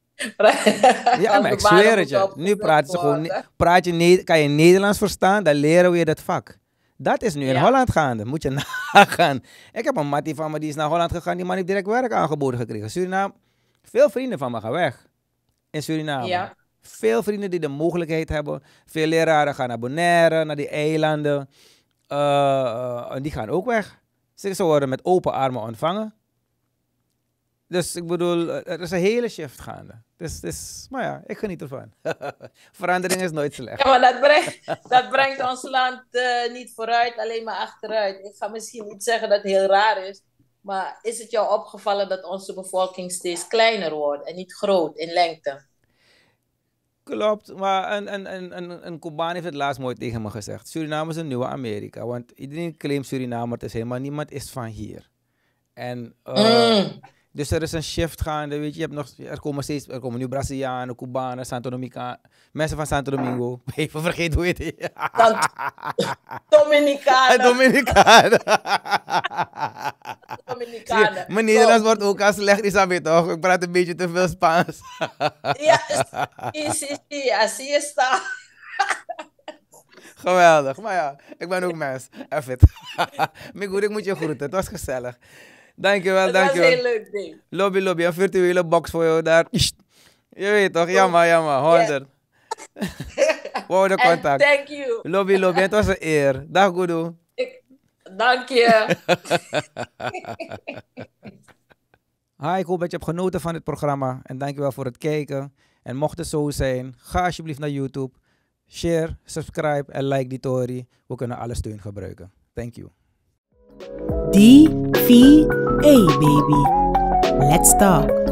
Ja, maar ik zweer het je. Nu praten ze gewoon, praat je ne- kan je Nederlands verstaan, dan leren we je dat vak. Dat is nu in ja. Holland gaande, moet je nagaan. Ik heb een mattie van me, die is naar Holland gegaan, die man heeft direct werk aangeboden gekregen. Suriname, veel vrienden van me gaan weg. In Suriname. Ja. Veel vrienden die de mogelijkheid hebben. Veel leraren gaan naar Bonaire, naar die eilanden. Uh, uh, die gaan ook weg. Ze worden met open armen ontvangen. Dus ik bedoel, er is een hele shift gaande. Dus, dus maar ja, ik geniet ervan. Verandering is nooit slecht. Ja, maar dat brengt, dat brengt ons land uh, niet vooruit, alleen maar achteruit. Ik ga misschien niet zeggen dat het heel raar is. Maar is het jou opgevallen dat onze bevolking steeds kleiner wordt en niet groot in lengte? Klopt, maar een, een, een, een, een Cubaan heeft het laatst mooi tegen me gezegd. Suriname is een nieuwe Amerika, want iedereen claimt Suriname, het is helemaal niemand is van hier. En, uh, mm. Dus er is een shift gaande, weet je, je hebt nog, er komen steeds, er komen nu Brazilianen, Cubanen, Santo Domingo, mensen van Santo Domingo, even vergeten hoe het heet. Dominicanen. Dominicanen. Dominicanen. Mijn Nederlands wordt ook al slecht, Isabel, toch? Ik praat een beetje te veel Spaans. Ja, sí, sí, sí, así está. Geweldig, maar ja, ik ben ook mens. Even. Maar goed, ik moet je groeten, het was gezellig. Dankjewel, dat dankjewel. Dat was een heel leuk ding. Lobby, lobby, een virtuele box voor jou daar. Je weet toch, jammer, jammer, honderd. We houden contact. Thank you. Lobby, lobby, het was een eer. Dag, Goedoe. Dank je. Hi, ik hoop dat je hebt genoten van dit programma. En dankjewel voor het kijken. En mocht het zo zijn, ga alsjeblieft naar YouTube. Share, subscribe en like die story. We kunnen alle steun gebruiken. Thank you. D V A baby. Let's talk.